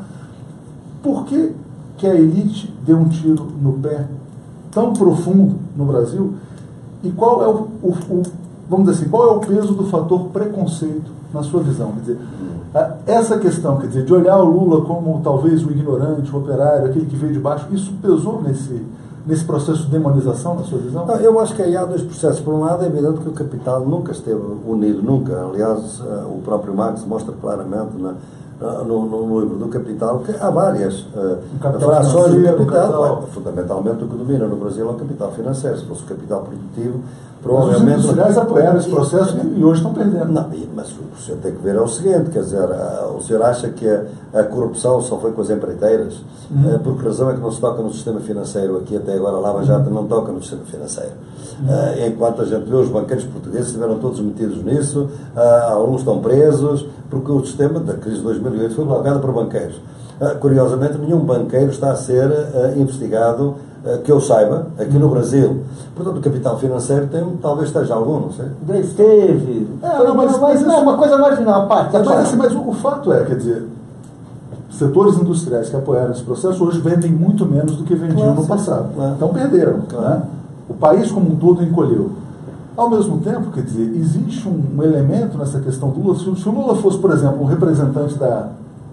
Por que que a elite deu um tiro no pé tão profundo no Brasil? E qual é o, o, o vamos dizer assim, qual é o peso do fator preconceito na sua visão? Quer dizer, essa questão, quer dizer, de olhar o Lula como talvez o ignorante, o operário, aquele que veio de baixo, isso pesou nesse, nesse processo de demonização, na sua visão? Não, eu acho que aí há dois processos. Por um lado, é evidente que o capital nunca esteve unido, nunca. Aliás, o próprio Marx mostra claramente na No, no livro do Capital, que há várias uh, frações do capital. capital. Fundamentalmente, o que domina no Brasil é o capital financeiro. Se fosse o capital produtivo, provavelmente... Os industriais apoiaram esse processo e, e hoje estão perdendo. Não, mas o que o senhor tem que ver é o seguinte, quer dizer, o senhor acha que a, a corrupção só foi com as empreiteiras? Uhum. Uh, por que razão é que não se toca no sistema financeiro? Aqui até agora a Lava Jato uhum. não toca no sistema financeiro. Uhum. Uh, enquanto a gente vê os banqueiros portugueses estiveram todos metidos nisso, uh, alguns estão presos, porque o sistema da crise de dois mil e oito foi colocado por banqueiros. Uh, curiosamente, nenhum banqueiro está a ser uh, investigado, uh, que eu saiba, aqui no Brasil. Portanto, o capital financeiro tem, talvez esteja algum, não sei. Esteve. É, não, mas, mas, mas não, uma coisa marginal, a parte. Mas, assim, mas o, o fato é, quer dizer, setores industriais que apoiaram esse processo hoje vendem muito menos do que vendiam claro, no passado. Claro. Então perderam. Claro. Né? O país como um todo encolheu. Ao mesmo tempo, quer dizer, existe um, um elemento nessa questão do Lula. Se, se o Lula fosse, por exemplo, um representante da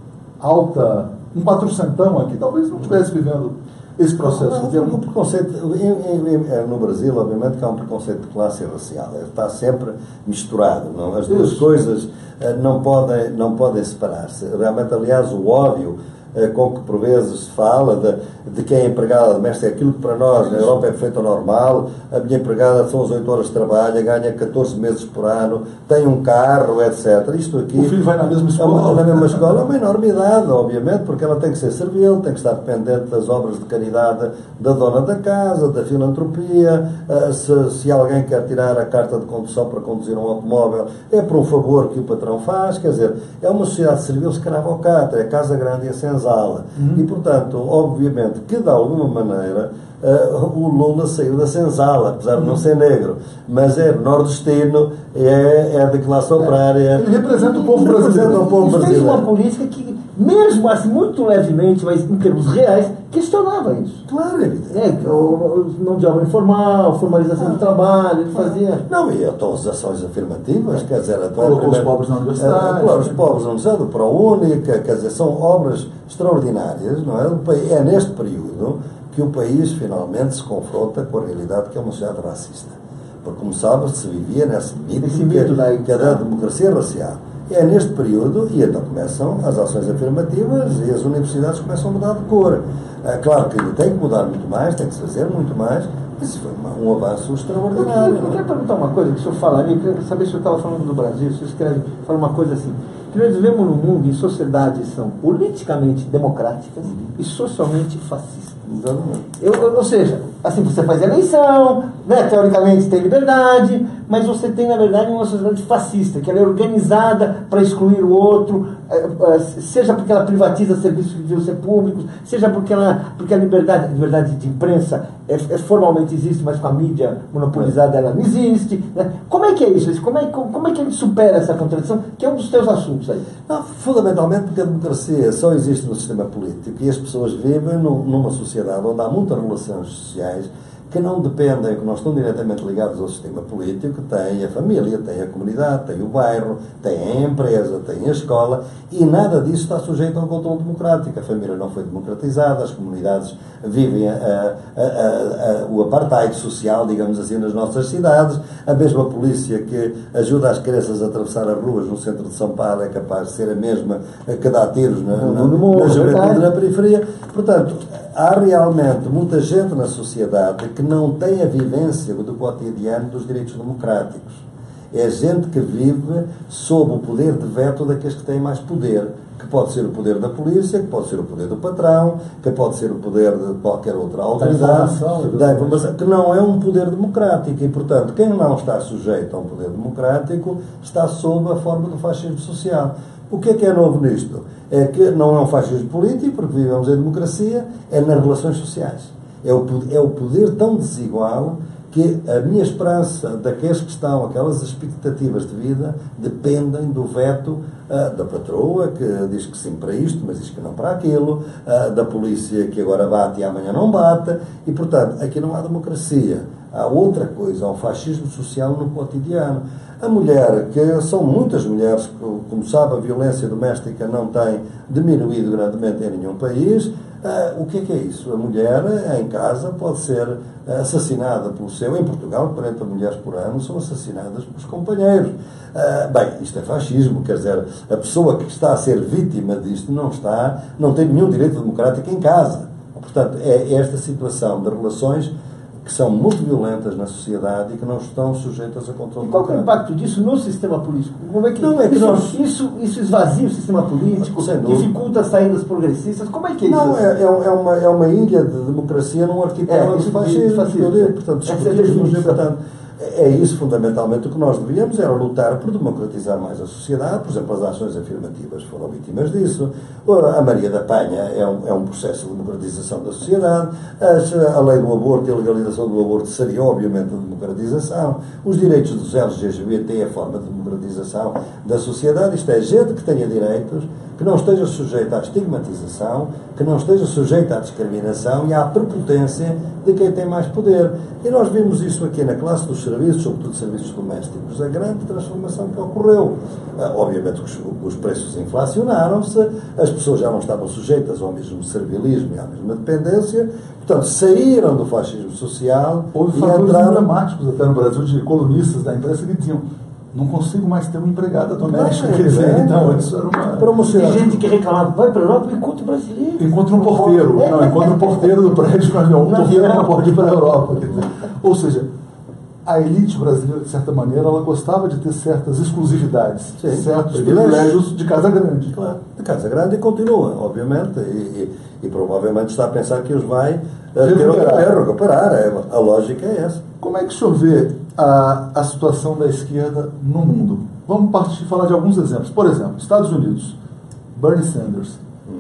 alta, um patrocentão aqui, talvez não estivesse vivendo esse processo. Não, não, o preconceito, em, em, no Brasil, obviamente, que há um preconceito de classe racial. Ele está sempre misturado. Não? As duas Isso. coisas não podem, não podem separar-se. Realmente, aliás, o ódio com que por vezes se fala de, de quem é empregada doméstica, aquilo que para nós na Europa é feito normal. A minha empregada são as oito horas de trabalho, ganha catorze meses por ano, tem um carro, etcétera. Isto aqui, o filho vai na mesma escola. É na mesma escola, é uma enormidade, obviamente, porque ela tem que ser servil, tem que estar dependente das obras de caridade da dona da casa, da filantropia. Se, se alguém quer tirar a carta de condução para conduzir um automóvel, é por um favor que o patrão faz. Quer dizer, é uma sociedade servil escravocrata, é Casa Grande e a Senzala. senzala. Uhum. E, portanto, obviamente que de alguma maneira uh, o Lula saiu da senzala, apesar de não ser negro, mas é nordestino, é, é de classe operária. Ele representa o povo brasileiro. Representa o povo Ele fez brasileiro. uma política que, mesmo assim, muito levemente, mas em termos reais, questionava isso. Claro, é evidente. É, o, o mão de obra informal, formalização do trabalho, ele fazia. Não, e então as ações afirmativas, quer dizer, Colocou os pobres na universidade. Claro, os pobres na universidade, o ProUnica, quer dizer, são obras extraordinárias, não é? É neste período que o país finalmente se confronta com a realidade que é uma sociedade racista. Porque, como sabe, se vivia nesse mito, Esse mito da que, que é da democracia racial. É neste período, e então começam as ações afirmativas e as universidades começam a mudar de cor. É claro que tem que mudar muito mais, tem que se fazer muito mais, mas isso foi uma, um avanço Eu extraordinário. queria, eu queria perguntar uma coisa que o senhor falaria, eu queria saber se o senhor estava falando do Brasil, o senhor escreve, fala uma coisa assim, que nós vivemos num mundo em sociedades que são politicamente democráticas e socialmente fascistas. Exatamente. Eu, eu, ou seja, assim, você faz eleição, né, teoricamente tem liberdade, mas você tem, na verdade, uma sociedade fascista, que ela é organizada para excluir o outro, é, é, seja porque ela privatiza serviços que deviam ser públicos, seja porque, ela, porque a liberdade, a liberdade de imprensa é, é, formalmente existe, mas com a mídia monopolizada ela não existe. Né? Como é que é isso? Como é, como é que a gente supera essa contradição, que é um dos teus assuntos aí? Não, fundamentalmente porque a democracia só existe no sistema político e as pessoas vivem num, numa sociedade onde há muitas relações sociais que não dependem, que não estão diretamente ligados ao sistema político, tem a família, tem a comunidade, tem o bairro, tem a empresa, tem a escola, e nada disso está sujeito a um controle democrático. A família não foi democratizada, as comunidades vivem a, a, a, a, o apartheid social, digamos assim, nas nossas cidades. A mesma polícia que ajuda as crianças a atravessar as ruas no centro de São Paulo é capaz de ser a mesma que dá tiros na, na, na juventude na periferia. Portanto, há realmente muita gente na sociedade que não tem a vivência do cotidiano dos direitos democráticos. É gente que vive sob o poder de veto daqueles que têm mais poder, que pode ser o poder da polícia, que pode ser o poder do patrão, que pode ser o poder de qualquer outra autoridade, da informação, que não é um poder democrático. E, portanto, quem não está sujeito a um poder democrático está sob a forma do fascismo social. O que é que é novo nisto? É que não é um fascismo político, porque vivemos em democracia, é nas relações sociais. É o, é o poder tão desigual que a minha esperança daqueles que estão, aquelas expectativas de vida, dependem do veto uh, da patroa, que diz que sim para isto, mas diz que não para aquilo, uh, da polícia que agora bate e amanhã não bate, e, portanto, aqui não há democracia. Há outra coisa, há um fascismo social no cotidiano. A mulher, que são muitas mulheres, como sabe, a violência doméstica não tem diminuído grandemente em nenhum país. Uh, o que é que é isso? A mulher em casa pode ser assassinada pelo seu, em Portugal, quarenta mulheres por ano são assassinadas pelos companheiros. Uh, bem, isto é fascismo, quer dizer, a pessoa que está a ser vítima disto não está, não tem nenhum direito democrático em casa. Portanto, é esta situação de relações que são muito violentas na sociedade e que não estão sujeitas a controle. E qual é o impacto disso no sistema político? Como é que, não, é que isso, nós... isso, isso esvazia o sistema político, dificulta as saídas progressistas? Como é que é isso? Não, é, é, uma, é uma ilha de democracia num arquipélago de fascismo. Portanto, discutimos, portanto, é isso fundamentalmente o que nós devíamos, era lutar por democratizar mais a sociedade. Por exemplo, as ações afirmativas foram vítimas disso. A Maria da Penha é um, é um processo de democratização da sociedade. As, a lei do aborto e a legalização do aborto seria obviamente a democratização. Os direitos dos L G B T é a forma de democratização da sociedade. Isto é, gente que tenha direitos, que não esteja sujeita à estigmatização, que não esteja sujeita à discriminação e à prepotência de quem tem mais poder. E nós vimos isso aqui na classe dos serviços, sobretudo serviços domésticos, a grande transformação que ocorreu. Obviamente que os, os preços inflacionaram-se, as pessoas já não estavam sujeitas ao mesmo servilismo e à mesma dependência, portanto, saíram do fascismo social. Houve fatores entraram... emblemáticos até no Brasil de colunistas da imprensa que diziam: não consigo mais ter uma empregada doméstica. Não, quer dizer, é, então, isso era uma... Tem gente que reclamava, vai para a Europa e encontra brasileiro. Encontra um porteiro. Não, encontra um porteiro do prédio, mas não, um porteiro não pode ir para a Europa. Quer dizer. Ou seja, a elite brasileira, de certa maneira, ela gostava de ter certas exclusividades, sim, certos privilégios de Casa Grande. Claro, de Casa Grande continua, obviamente, e, e, e provavelmente está a pensar que os vai recuperar. recuperar. É, a lógica é essa. Como é que o senhor vê a, a situação da esquerda no mundo? Vamos partir falar de alguns exemplos. Por exemplo, Estados Unidos, Bernie Sanders. Hum.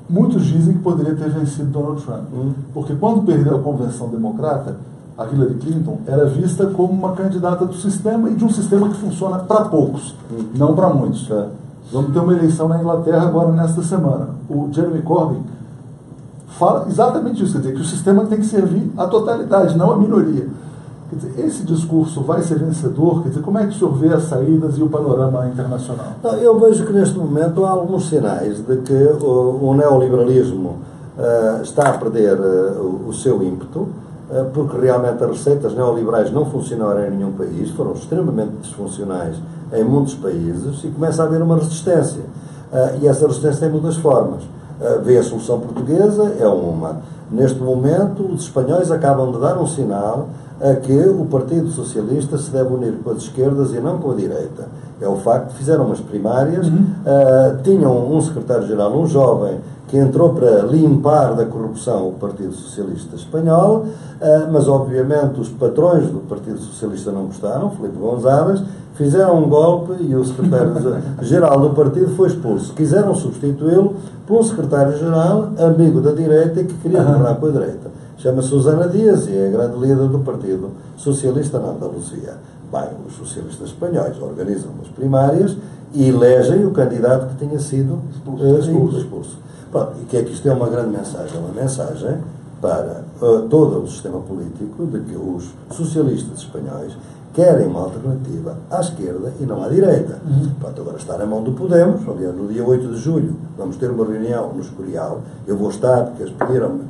muitos dizem que poderia ter vencido Donald Trump. Hum. Porque quando perdeu a convenção democrata, a Hillary Clinton era vista como uma candidata do sistema e de um sistema que funciona para poucos, hum. não para muitos. É. Vamos ter uma eleição na Inglaterra agora nesta semana. O Jeremy Corbyn fala exatamente isso, quer dizer, que o sistema tem que servir à totalidade, não à minoria. Quer dizer, esse discurso vai ser vencedor? Quer dizer, como é que o senhor vê as saídas e o panorama internacional? Não, eu vejo que neste momento há alguns sinais de que o, o neoliberalismo uh, está a perder uh, o, o seu ímpeto, uh, porque realmente as receitas neoliberais não funcionaram em nenhum país, foram extremamente disfuncionais em muitos países e começa a haver uma resistência. Uh, e essa resistência tem muitas formas. Uh, vê a solução portuguesa, é uma. Neste momento, os espanhóis acabam de dar um sinal a que o Partido Socialista se deve unir com as esquerdas e não com a direita. É o facto de fizeram umas primárias, uhum. uh, tinham um secretário-geral, um jovem, que entrou para limpar da corrupção o Partido Socialista Espanhol, uh, mas obviamente os patrões do Partido Socialista não gostaram, Filipe González, fizeram um golpe e o secretário-geral do partido foi expulso. Quiseram substituí-lo por um secretário-geral amigo da direita e que queria governar com a direita. Chama-se Susana Díaz e é a grande líder do Partido Socialista na Andaluzia. Bem, os socialistas espanhóis organizam as primárias e elegem o candidato que tinha sido expulso. Uh, expulso. expulso. Pronto, e que é que isto é uma grande mensagem? Uma mensagem para uh, todo o sistema político de que os socialistas espanhóis querem uma alternativa à esquerda e não à direita. Uhum. Pronto, agora estar a mão do Podemos, aliás, no dia oito de julho vamos ter uma reunião no Escorial, eu vou estar, porque eles pediram-me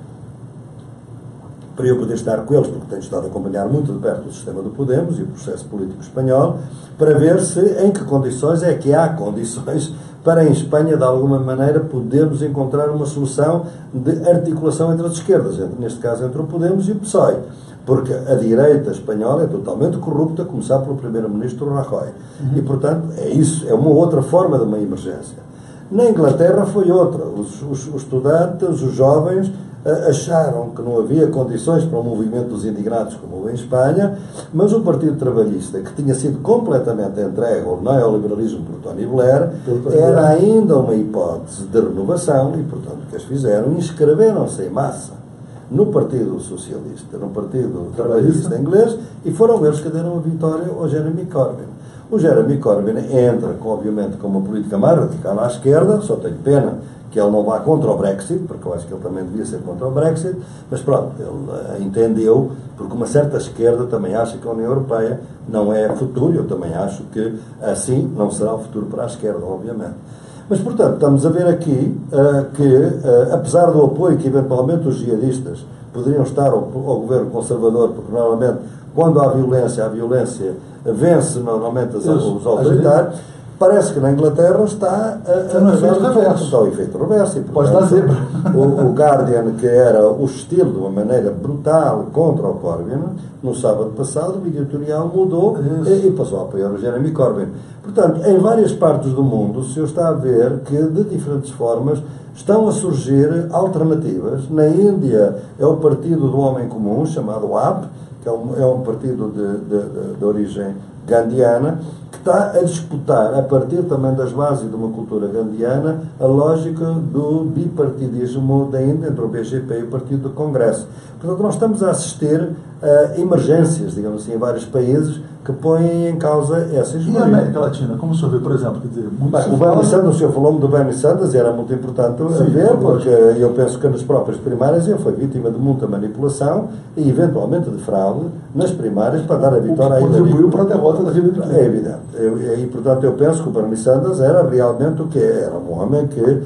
para eu poder estar com eles, porque tenho estado a acompanhar muito de perto o sistema do Podemos e o processo político espanhol, para ver se, em que condições é que há condições para em Espanha, de alguma maneira, podermos encontrar uma solução de articulação entre as esquerdas, neste caso entre o Podemos e o P S O E. Porque a direita espanhola é totalmente corrupta, a começar pelo primeiro-ministro Rajoy. Uhum. E, portanto, é isso, é uma outra forma de uma emergência. Na Inglaterra foi outra. Os, os, os estudantes, os jovens, acharam que não havia condições para o movimento dos indignados como houve em Espanha, mas o Partido Trabalhista, que tinha sido completamente entregue ao neoliberalismo por Tony Blair, era ainda uma hipótese de renovação e, portanto, o que eles fizeram, inscreveram-se em massa no Partido Socialista, no Partido Trabalhista inglês, e foram eles que deram a vitória ao Jeremy Corbyn. O Jeremy Corbyn entra, obviamente, com uma política mais radical à esquerda, só tenho pena que ele não vá contra o Brexit, porque eu acho que ele também devia ser contra o Brexit, mas pronto, ele uh, entendeu, porque uma certa esquerda também acha que a União Europeia não é futuro, eu também acho que assim não será o futuro para a esquerda, obviamente. Mas, portanto, estamos a ver aqui uh, que, uh, apesar do apoio que eventualmente os jihadistas poderiam estar ao, ao governo conservador, porque normalmente quando há violência, a violência vence normalmente os, os autoritários, parece que na Inglaterra está a, a, a, a efeito reverso. Está o efeito reverso. E, portanto, pode dar zebra. O, o Guardian, que era o estilo de uma maneira brutal contra o Corbyn, no sábado passado, o editorial mudou e, e passou a apoiar o Jeremy Corbyn. Portanto, em várias partes do mundo, o senhor está a ver que, de diferentes formas, estão a surgir alternativas. Na Índia é o Partido do Homem Comum, chamado A P, que é um, é um partido de, de, de, de origem gandhiana, que está a disputar, a partir também das bases de uma cultura gandhiana, a lógica do bipartidismo da Índia, entre o B G P e o Partido do Congresso. Portanto, nós estamos a assistir a emergências, digamos assim, em vários países que põem em causa essa hegemonia. E a América Latina, como o senhor vê, por exemplo? Quer dizer, muito Bem, o Bernie Sanders, o senhor falou-me do Bernie Sanders, e era muito importante a Sim, ver, porque eu penso que nas próprias primárias ele foi vítima de muita manipulação e, eventualmente, de fraude nas primárias para dar a vitória a ele. Contribuiu para a derrota da Hillary Clinton. É evidente. Eu, e, portanto, eu penso que o Bernie Sanders era realmente o que é. Era um homem que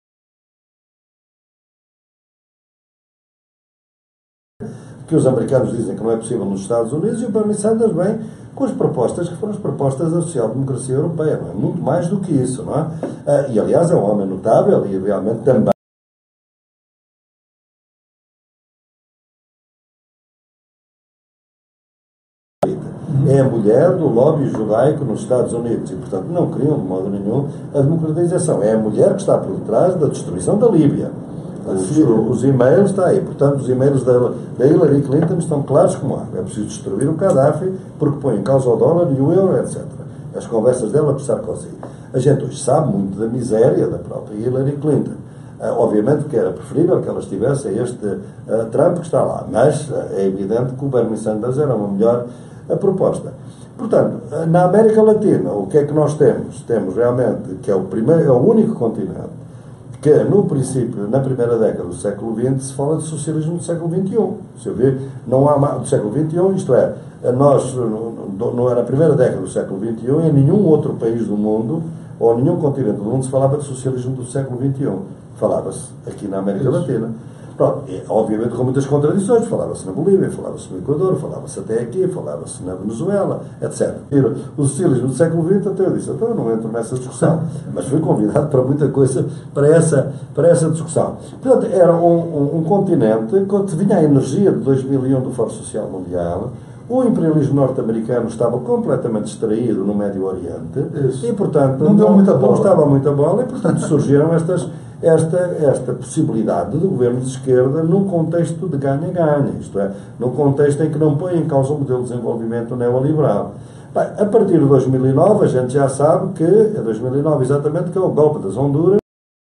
que os americanos dizem que não é possível nos Estados Unidos, e o Bernie Sanders vem com as propostas que foram as propostas da social-democracia europeia, não é? Muito mais do que isso, não é? Ah, e, aliás, é um homem notável e realmente também é a mulher do lobby judaico nos Estados Unidos e, portanto, não queriam de modo nenhum a democratização. É a mulher que está por detrás da destruição da Líbia. Os, os e-mails, está aí, portanto, os e-mails da, da Hillary Clinton estão claros como água. É preciso destruir o Gaddafi porque põe em causa o dólar e o euro, etcétera. As conversas dela com Sarkozy. A gente hoje sabe muito da miséria da própria Hillary Clinton. Obviamente que era preferível que elas tivessem este uh, Trump que está lá, mas uh, é evidente que o Bernie Sanders era uma melhor uh, proposta. Portanto, na América Latina, o que é que nós temos? Temos realmente que é o, primeiro, é o único continente que, no princípio, na primeira década do século vinte, se fala de socialismo do século vinte e um. Se eu ver, não há do século vinte e um, isto é, nós, não é na primeira década do século vinte e um, em nenhum outro país do mundo, ou nenhum continente do mundo, se falava de socialismo do século vinte e um. Falava-se aqui na América Isso. Latina. Pronto, e, obviamente com muitas contradições, falava-se na Bolívia, falava-se no Equador, falava-se até aqui, falava-se na Venezuela, etcétera. O socialismo do século vinte, até eu disse, então eu não entro nessa discussão, mas fui convidado para muita coisa, para essa, para essa discussão. Portanto, era um, um, um continente que vinha a energia de dois mil e um do Fórum Social Mundial. O imperialismo norte-americano estava completamente distraído no Médio Oriente. Isso. E, portanto, não, deu muita bola. não estava muita bola, e, portanto, surgiram estas, esta, esta possibilidade de governo de esquerda num contexto de ganha-ganha, isto é, num contexto em que não põe em causa o modelo de desenvolvimento neoliberal. Bem, a partir de dois mil e nove, a gente já sabe que, é dois mil e nove exatamente, que é o golpe das Honduras,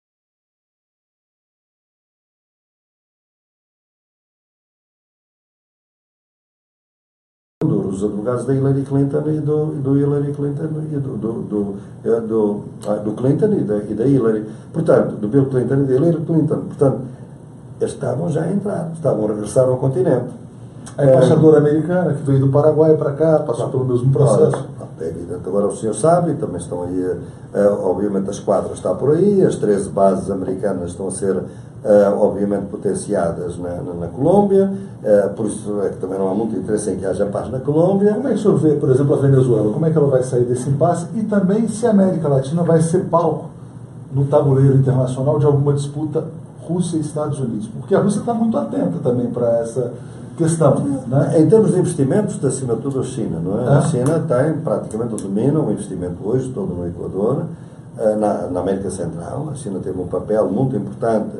dos advogados da Hillary Clinton e do, do Hillary Clinton e do, do, do, do, do Clinton e da, e da Hillary, portanto, do Bill Clinton e da Hillary Clinton, portanto, eles estavam já a entrar, estavam a regressar ao continente. A embaixadora é, americana que veio do Paraguai para cá, passou pelo mesmo processo. É evidente, agora o senhor sabe, também estão aí, uh, obviamente a esquadra está por aí, as treze bases americanas estão a ser Uh, obviamente potenciadas na, na, na Colômbia, uh, por isso é que também não há muito interesse em que haja paz na Colômbia. Como é que o senhor vê, por exemplo, a Venezuela? Como é que ela vai sair desse impasse? E também se a América Latina vai ser palco no tabuleiro internacional de alguma disputa Rússia e Estados Unidos? Porque a Rússia está muito atenta também para essa questão. Né? Em termos de investimentos, acima de tudo a China, não é? Ah. A China tem praticamente o domínio, o investimento hoje todo no Equador, uh, na, na América Central. A China teve um papel muito importante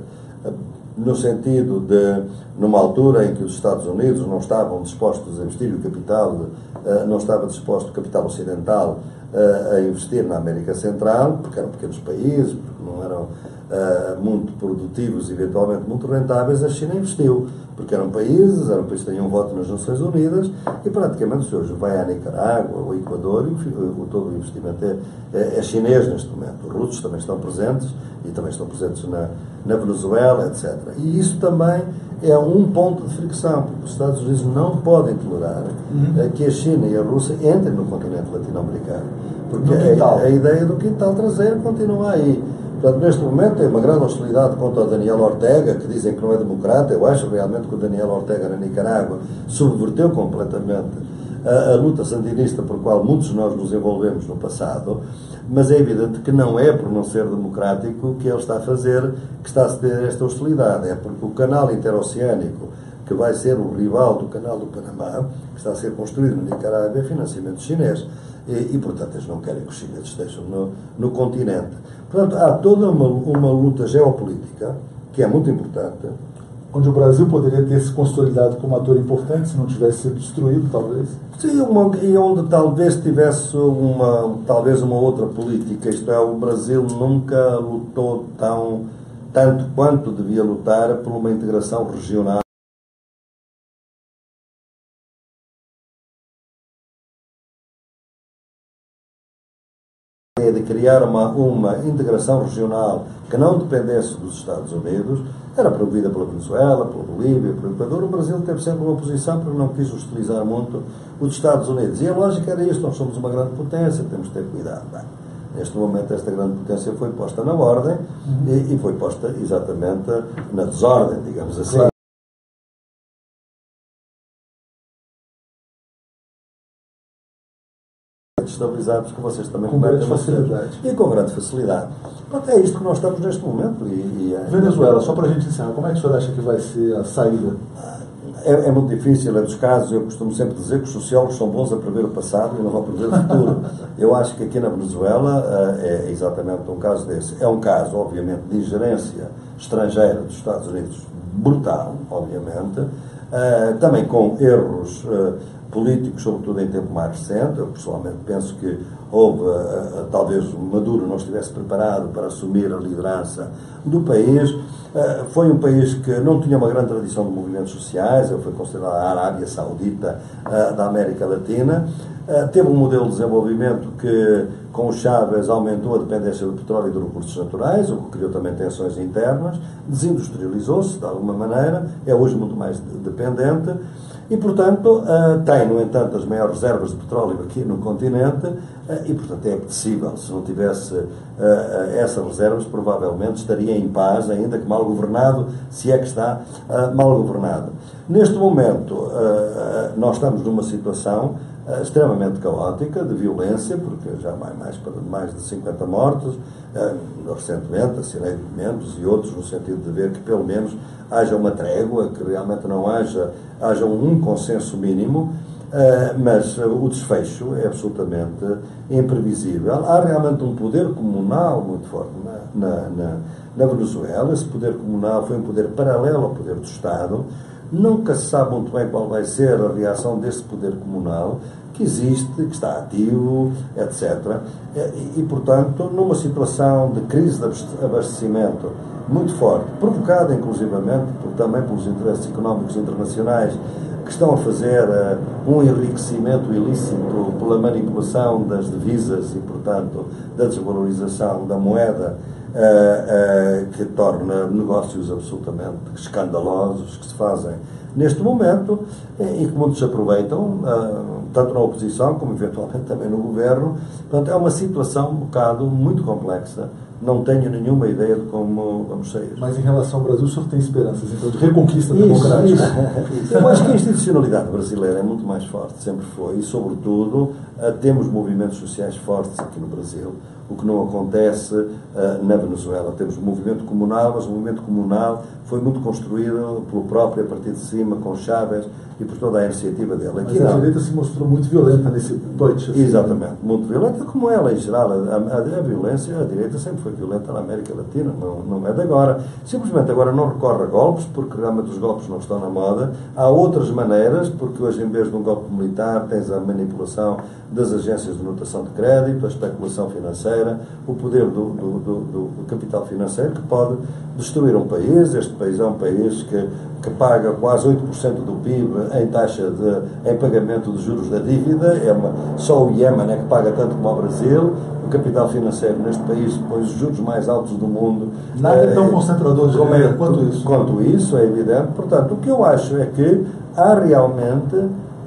no sentido de, numa altura em que os Estados Unidos não estavam dispostos a investir, o capital, não estava disposto, o capital ocidental, a investir na América Central, porque eram pequenos países, porque não eram muito produtivos, eventualmente muito rentáveis, a China investiu, porque eram países, eram países que tinham um voto nas Nações Unidas, e praticamente se hoje vai à Nicarágua, ao Equador, o, o, todo o investimento é, é, é chinês neste momento. Os russos também estão presentes, e também estão presentes na, na Venezuela, etcétera. E isso também é um ponto de fricção, porque os Estados Unidos não podem tolerar uhum. que a China e a Rússia entrem no continente latino-americano, porque a, a ideia do quintal traseiro continua aí. Portanto, neste momento tem uma grande hostilidade contra o Daniel Ortega, que dizem que não é democrata. Eu acho realmente que o Daniel Ortega na Nicarágua subverteu completamente a, a luta sandinista por qual muitos de nós nos envolvemos no passado, mas é evidente que não é por não ser democrático que ele está a fazer, que está a ceder esta hostilidade. É porque o canal interoceânico, que vai ser o rival do canal do Panamá, que está a ser construído na Nicarágua, é financiamento chinês. E, e, portanto, eles não querem que os chineses estejam no, no continente. Portanto, há toda uma, uma luta geopolítica, que é muito importante. Onde o Brasil poderia ter se consolidado como ator importante, se não tivesse sido destruído, talvez. Sim, uma, e onde talvez tivesse uma, talvez uma outra política, isto é, o Brasil nunca lutou tão, tanto quanto devia lutar por uma integração regional. De criar uma, uma integração regional que não dependesse dos Estados Unidos, era promovida pela Venezuela, pela Bolívia, pelo Equador. O Brasil teve sempre uma posição porque não quis hostilizar muito os Estados Unidos. E a lógica era isto: nós somos uma grande potência, temos de ter cuidado. Bem, neste momento, esta grande potência foi posta na ordem uhum. e, e foi posta exatamente na desordem, digamos assim. Claro. Estabilizados, que vocês também com grande facilidade. E com grande facilidade. Pronto, é isto que nós estamos neste momento. E, e é... Venezuela, só para a gente encerrar, como é que o senhor acha que vai ser a saída? É, é muito difícil, é dos casos, eu costumo sempre dizer que os sociólogos são bons a prever o passado e não a prever o futuro. Eu acho que aqui na Venezuela é exatamente um caso desse. É um caso, obviamente, de ingerência estrangeira dos Estados Unidos brutal, obviamente, também com erros políticos, sobretudo em tempo mais recente. Eu pessoalmente penso que houve, uh, uh, talvez Maduro não estivesse preparado para assumir a liderança do país. Uh, foi um país que não tinha uma grande tradição de movimentos sociais, ele foi considerado a Arábia Saudita uh, da América Latina. Uh, teve um modelo de desenvolvimento que, com o Chávez, aumentou a dependência do petróleo e dos recursos naturais, o que criou também tensões internas, desindustrializou-se de alguma maneira, é hoje muito mais dependente e, portanto, uh, tem, no entanto, as maiores reservas de petróleo aqui no continente uh, e, portanto, é apetecível. Se não tivesse uh, uh, essas reservas, provavelmente estaria em paz, ainda que mal governado, se é que está uh, mal governado. Neste momento, uh, uh, nós estamos numa situação Uh, extremamente caótica, de violência, porque já vai mais para mais de cinquenta mortos, uh, recentemente assinei documentos e outros no sentido de ver que pelo menos haja uma trégua, que realmente não haja, haja um consenso mínimo, uh, mas uh, o desfecho é absolutamente imprevisível. Há realmente um poder comunal muito forte na, na, na, na Venezuela. Esse poder comunal foi um poder paralelo ao poder do Estado. Nunca se sabe muito bem qual vai ser a reação desse poder comunal, que existe, que está ativo, etcétera. E, e, portanto, numa situação de crise de abastecimento muito forte, provocada inclusivamente por, também pelos interesses económicos internacionais que estão a fazer uh, um enriquecimento ilícito pela manipulação das divisas e, portanto, da desvalorização da moeda, Uh, uh, que torna negócios absolutamente escandalosos que se fazem neste momento e que muitos aproveitam, uh, tanto na oposição como eventualmente também no governo. Portanto, é uma situação um bocado muito complexa. Não tenho nenhuma ideia de como vamos sair. Mas em relação ao Brasil, o senhor tem esperanças, então, de reconquista isso, democrática? Isso. Eu acho que a institucionalidade brasileira é muito mais forte, sempre foi, e, sobretudo, uh, temos movimentos sociais fortes aqui no Brasil, o que não acontece uh, na Venezuela. Temos um movimento comunal, mas o movimento comunal foi muito construído pelo próprio Partido de Cima, com Chávez e por toda a iniciativa dele. Aqui mas a não. direita se mostrou muito violenta nesse punch. Assim. Exatamente, muito violenta, como ela em geral. A, a, a violência, a direita sempre foi violenta na América Latina, não, não é de agora. Simplesmente agora não recorre a golpes, porque realmente os golpes não estão na moda. Há outras maneiras, porque hoje, em vez de um golpe militar, tens a manipulação das agências de notação de crédito, a especulação financeira, o poder do, do, do, do capital financeiro, que pode destruir um país. Este país é um país que, que paga quase oito por cento do P I B em taxa de em pagamento de juros da dívida. É uma, só o Iémen é que paga tanto como o Brasil. O capital financeiro neste país põe os juros mais altos do mundo. Nada é tão concentrador de é, quanto isso. Quanto isso, é evidente. Portanto, o que eu acho é que há realmente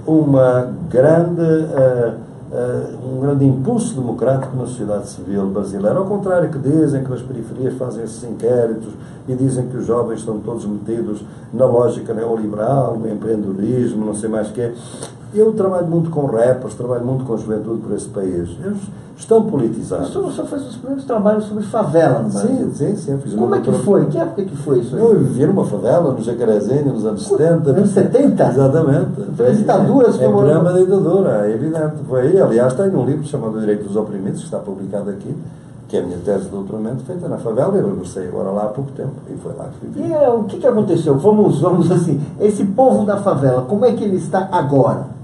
uma grande... Uh, Uh, um grande impulso democrático na sociedade civil brasileira, ao contrário que dizem que nas periferias fazem esses inquéritos e dizem que os jovens estão todos metidos na lógica neoliberal, no empreendedorismo, não sei mais o quê. Eu trabalho muito com rappers, trabalho muito com a juventude por esse país. Eles estão politizados. O senhor fez os primeiros trabalhos sobre favela no Brasil? Sim, sim, sim. Fiz Como é que foi? Que época que foi isso aí? Eu vivi numa favela, no Jacarezinho, nos anos setenta. Anos setenta? Exatamente. Foi a ditadura? É o programa da ditadura, é evidente. Foi aí. Aliás, tem um livro chamado Direito dos Oprimidos, que está publicado aqui, que é a minha tese de doutoramento, feita na favela. Eu regressei agora lá há pouco tempo e foi lá que vivi. E é, o que, que aconteceu? Vamos, vamos assim, esse povo da favela, como é que ele está agora?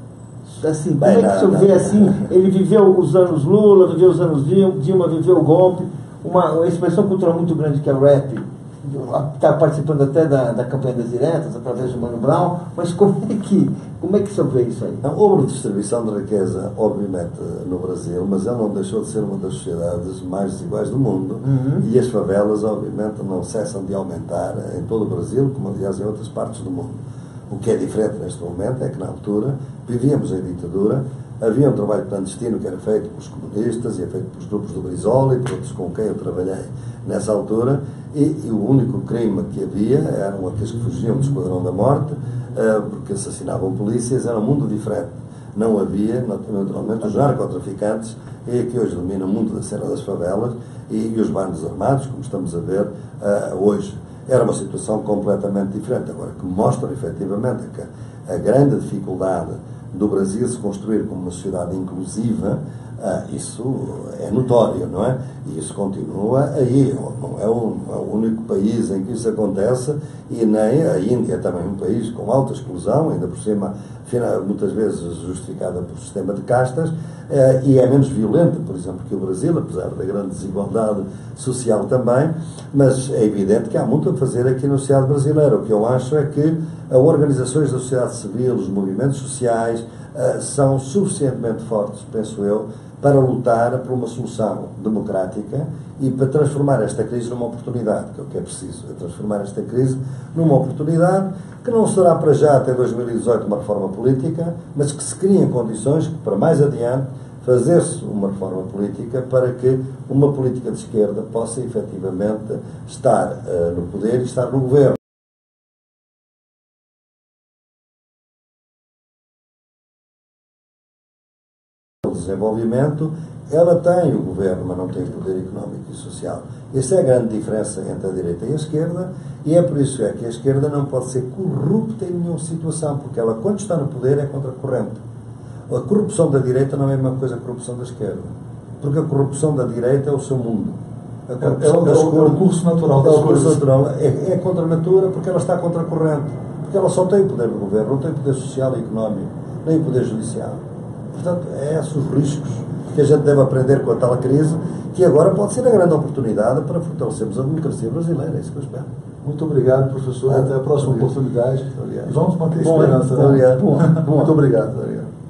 Assim, como Bem, é que não, o senhor não, vê não, assim? Não. Ele viveu os anos Lula, viveu os anos Dilma, viveu o golpe, uma, uma expressão cultural muito grande que é o rap, está participando até da, da campanha das diretas, através do Mano Brown, mas como é que, como é que o senhor vê isso aí? Não, houve distribuição de riqueza, obviamente, no Brasil, mas ela não deixou de ser uma das sociedades mais desiguais do mundo, uhum. E as favelas, obviamente, não cessam de aumentar em todo o Brasil, como aliás em outras partes do mundo. O que é diferente neste momento é que, na altura, vivíamos em ditadura, havia um trabalho clandestino que era feito pelos comunistas e é feito pelos grupos do Brizola e por outros com quem eu trabalhei nessa altura, e, e o único crime que havia eram aqueles que fugiam do Esquadrão da Morte, uh, porque assassinavam polícias. Era um mundo diferente. Não havia, naturalmente, os narcotraficantes, e que hoje dominam o mundo da cena das favelas, e, e os bandos armados, como estamos a ver uh, hoje. Era uma situação completamente diferente. Agora, que mostra efetivamente que a grande dificuldade do Brasil se construir como uma sociedade inclusiva Ah, isso é notório, não é? E isso continua aí. Não é o, é o único país em que isso acontece, e nem a Índia é também um país com alta exclusão, ainda por cima, muitas vezes justificada por sistema de castas, eh, e é menos violenta, por exemplo, que o Brasil, apesar da grande desigualdade social também, mas é evidente que há muito a fazer aqui na sociedade brasileira. O que eu acho é que as organizações da sociedade civil, os movimentos sociais, eh, são suficientemente fortes, penso eu, para lutar por uma solução democrática e para transformar esta crise numa oportunidade, que é o que é preciso, é transformar esta crise numa oportunidade que não será para já até dois mil e dezoito uma reforma política, mas que se criem condições para mais adiante fazer-se uma reforma política para que uma política de esquerda possa efetivamente estar uh, no poder e estar no governo. Desenvolvimento, ela tem o governo, mas não tem o poder económico e social. Essa é a grande diferença entre a direita e a esquerda, e é por isso é que a esquerda não pode ser corrupta em nenhuma situação, porque ela, quando está no poder, é contracorrente. A corrupção da direita não é a mesma coisa que a corrupção da esquerda, porque a corrupção da direita é o seu mundo. A corrupção é, é, da esquerda, é o curso natural das é o curso coisas. natural, é, é contra a natura, porque ela está contra a corrente, porque ela só tem o poder do governo, não tem o poder social e económico, nem o poder judicial. Portanto, é esses os riscos que a gente deve aprender com a tal crise, que agora pode ser a grande oportunidade para fortalecermos a democracia brasileira. É isso que eu espero. Muito obrigado, professor. Ah, Até a próxima obrigado. oportunidade. Obrigado. E vamos manter a Bom, esperança. bom, né? bom, bom. Muito obrigado. obrigado.